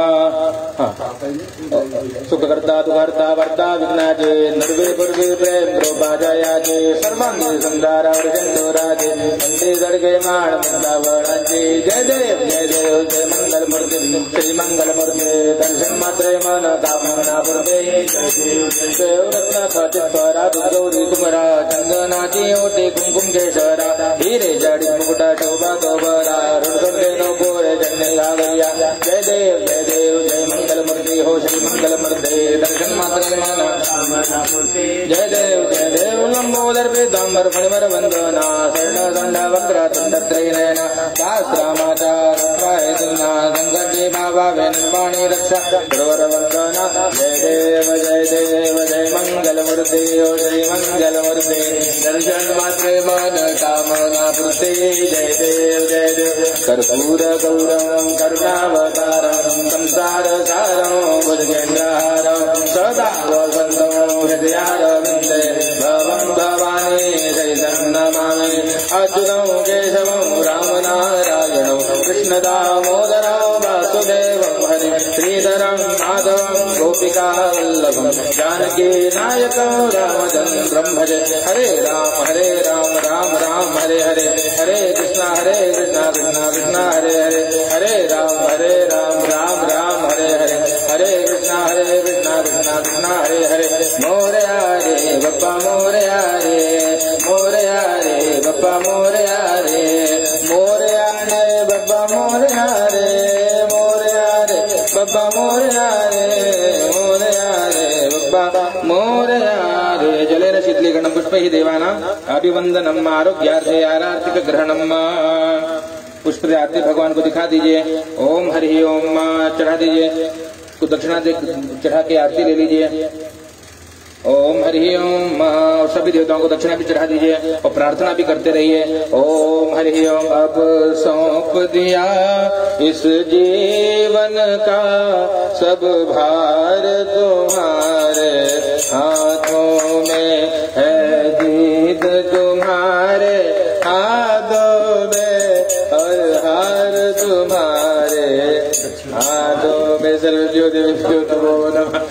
सुखकर्ता दुखहर्ता वर्ता विघ्नाजे नर्वे पूर्वे प्रेम द्रोपाजायाजे सर्वांगे संधारा वृजंदोराजे वंदे गर्गे माण वृंदावनाजे। जय देव जय देव जय मंगल मूर्ति श्री मंगल मूर्ति दर्शन मात्रे मन कामना पूर्ते। जय देव जय देव रत्न खचित्वरा गौरी कुमरा चंदनाची ओटे कुमकुम केशरा हीरे जड़ी मुकुटा शोभा दोबरा रुद्र गोरे जन्ने गावैया। जय देव जय देव जय मंगल मूर्ति हो श्री मंगल मूर्ति दर्शन मात्र मन। जय देव जय देव लंबोदर पीतांबर फणिवर वंदना शरण दंड वक्र तुंड त्रैनयन शास्त्रामाचार दुना संकटे भावा निर्वाणी रक्षा गुरुवर वंदना। जय देव जय देव जय मंगल मूर्ति हो श्री मंगल मूर्ति दर्शन मात्र मन कामना पूर्ति। जय देव जय देव कर्पूर गौरवं करुणावतारं संसार सारं भुजगेन्द्रहारं सदा वसन्तं हृदयारविन्दे भवं भवानी सहितं नमामि। अच्युतं केशवं रामनारायणं कृष्णदामोदरं वासुदेवं हरिं श्रीधरं सुन्दरं माधवं गोपिकावल्लभं जानकी नायकं रामचन्द्रं भजे। हरे राम हरे राम राम राम हरे हरे, हरे कृष्णा हरे कृष्णा कृष्णा कृष्णा हरे हरे, हरे राम हरे राम राम राम हरे हरे, हरे कृष्णा हरे कृष्णा कृष्णा कृष्णा हरे हरे। मोरया रे बप्पा मोरया रे, मोरया रे बप्पा मोरया रे, मोरया रे बप्पा मोरया रे, मोरया रे बप्पा मोरया रे, मोरया रे बप्पा मोरया रे। जलेन शीतलीकरणं पुष्पैः देवानां अभिवंदनम् आरोग्यार्थे आरार्थिक ग्रहणम्। पुष्प से आरती भगवान को दिखा दीजिए। ओम हरि ओम चढ़ा दीजिए, तो दक्षिणा दे चढ़ा के आरती ले लीजिए। ओम हरि ओम, सभी देवताओं को दक्षिणा भी चढ़ा दीजिए और प्रार्थना भी करते रहिए। ओम हरि ओम। अब सौंप दिया इस जीवन का सब भार तुम्हारे हाथों में है, जीत तुम्हारे हाथों में और हार तुम्हारे हाथों में। सर्वज्योति विष्णु नमः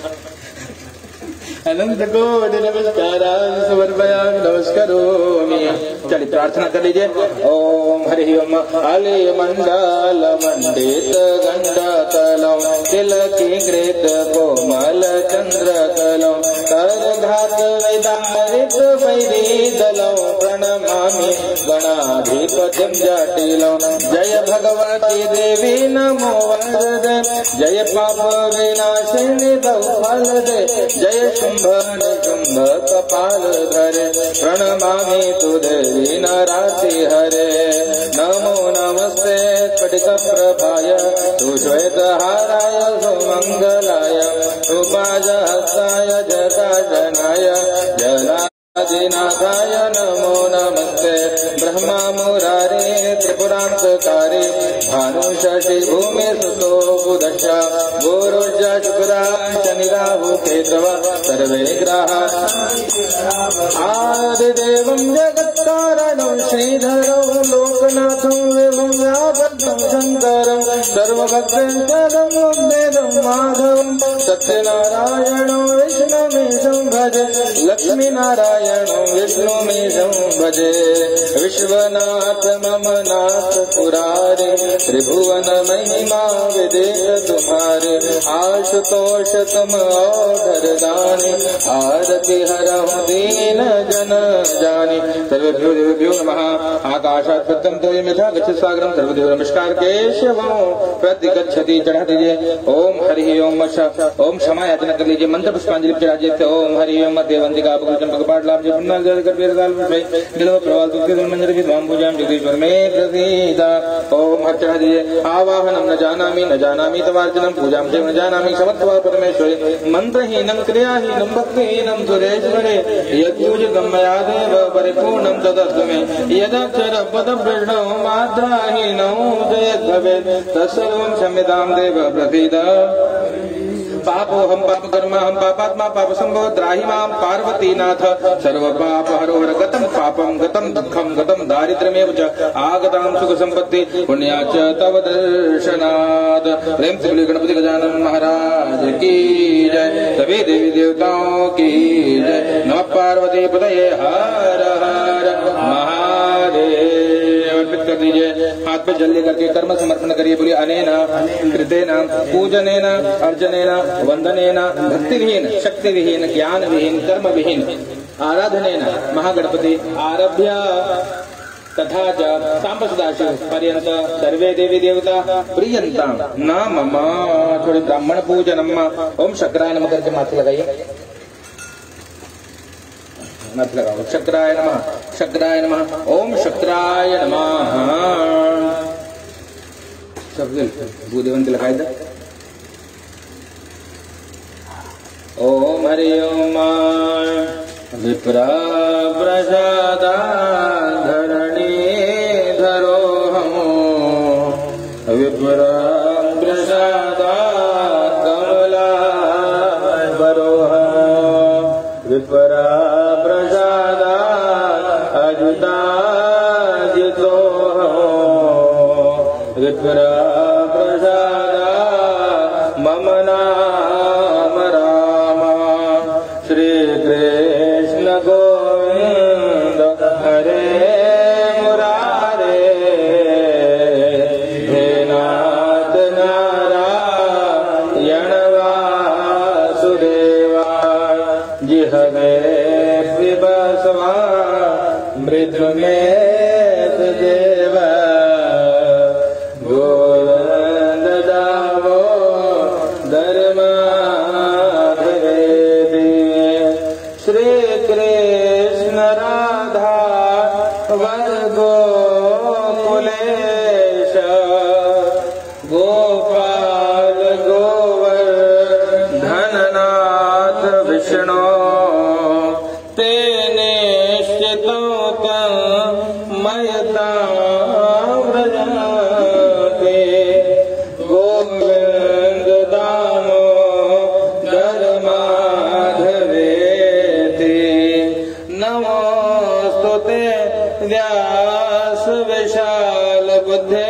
अनंत कोटि नमस्कारान् समर्पयामि नमस्करोमि। चलिए प्रार्थना कर लीजिए। ओम हरि ओम। अले मंडल मंडित गंडतलं तिलकीकृत कोमल चंद्र कलं करघात वैदारित वैरीदलं प्रणमामि गणाधिपतिं जटिलं। जय भगवती देवी नमो वरदे, जय पाप विनाशिनी तव फलदे, जय शुंभ शुंभ कपाल धरे, प्रणमामि तु देवी नराति हरे। नमो नमस्ते स्फटिक प्रभाय तु श्वेतहाराय सुमंगलाय, उपाजहस्ताय जटाजनाय जलादिनाथाय नमो नमस्ते। ब्रह्मा मुरारे त्रिपुरांतकारे भानु शशि भूमि सुतो बुधश्च गुरुश्च शुक्रा शनि राहु केतव सर्वे ग्रहा। आदिदेवं जगत्कारणं श्रीधरं लोकनाथं विभुं व्यापकं शङ्करं सर्वभक्तं वेदं माधवं सत्यनारायणं विष्णुमीशं भजे, लक्ष्मीनारायणं विष्णुमीशं भजे। विश्वनाथ मम नाथ पुरारे, त्रिभुवन महिमा विदेश तुम्हारे, आशुतोष तुम औधर दानी, आरति हरहु दीन जन जानी। सर्वेभ्यो देवेभ्यो नमः। आकाशात् पृथ्वीं तोयं यथा गच्छति सागरं, सर्वदेव नमस्कार केशवं प्रतिगच्छति। चढ़ा दीजिए। ओम हरि ओम। ओम क्षमा याचना कर लीजिए। मंत्र पुष्पांजलि चढ़ा दीजिए। ओम हरि ओम देवंतिका चंपक पाठ लाभ जय पुण्य कर वीरदाल बिलव प्रवाल तुलसी मंजर विद्वान पूजाम जगदीश्वर में प्रसीद। ओम हर चढ़ा दीजिए। आवाहनम न जानामि न जानामि तवार्चनम पूजाम च न जानामि समत्वा परमेश्वरे। मंत्रहीनं क्रियाहीनं भक्तिहीनं सुरेश्वरे, यद्यूजितं मया देव परिपूर्णं तदस्तु मे। यदक्षरं पदभ्रष्टं मात्राहीनं चेद्भवेत् तत्सर्वं क्षम्यतां देव प्रसीद। पापो हम पाप कर्म हम पापात्मा पाप संभव त्राहि मां पार्वतीनाथ सर्व पाप हरो हर गतम पापम गतम दुखम गतम दारिद्र्यमेव च आगतां सुख संपत्ति पुण्या च तव दर्शनात्। प्रेम से बोलिए गणपति गजानन महाराज की जय, सभी देवी देवताओं की जय। नमः पार्वती पतये हर हर महादेव। अर्पित कर दीजिए। हाथ पे जल लेकर के कर्म समर्पण करिए। बोलिए अनेना कृतेन पूजनेन अर्चनेन वंदनेन भक्तिविहीन शक्तिविहीन ज्ञानविहीन कर्मविहीन आराधनेन महागणपति आरभ्य तथा च सांब सदाशिव पर्यंत सर्वे देवी देवता प्रियंता न मम। थोड़ी ब्राह्मण पूजनम। ओम शक्राय नमः करके माथे लगाइए। मत लगाओ। शक्राय नमः शक्राय नमः ओम शक्राय नमः। सब भूदेवंत लगाए था। ओम हरि ओम। विप्रा प्रसादा धरणी धरो हम, विप्रा प्रसादा कमला बरो हम, विप्रा प्रसादा अजुता जितो हम, विप्रा प्रसादा मम नाम राम श्री कृष्ण गोविंद हरे मुरारे हे नाथ नारायण वासुदेवा जिहवे बसवा मृत्यु में देव गोविंद दावो धर्माधरे श्री कृष्ण राधा वर गोकुलेश गोपाल गोवर्धननाथ विष्णु तेने मयता व्रजते गोविंद दामो धर्माधवेति नमोस्तुते व्यास विशाल बुद्धे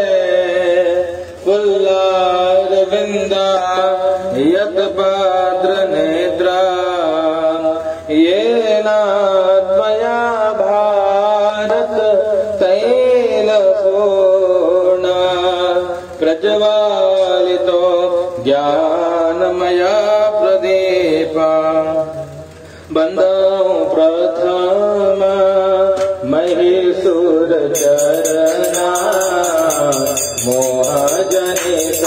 कुल्लारविंदा यत्पात्र नेत्रा येन त्वया तैलपूर्ण प्रज्वालितो ज्ञानमया प्रदीपा बंदौ प्रथम महीसुर चरणा मोहजनित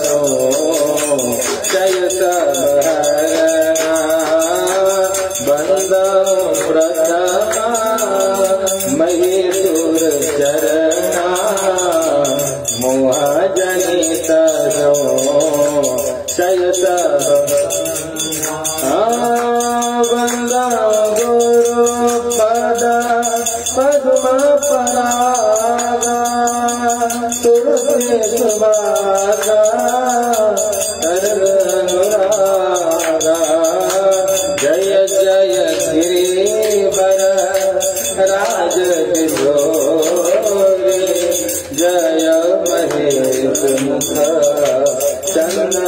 जय सबहरणा बंदौ प्रथम महीसुर चरणा मोहजनित जय सब वंदा गुरु पद पद्म परागा तुलसी सुभागा अनुरागा जय जय गिरिवर राज किशोरी जय महेश मुख चंद्र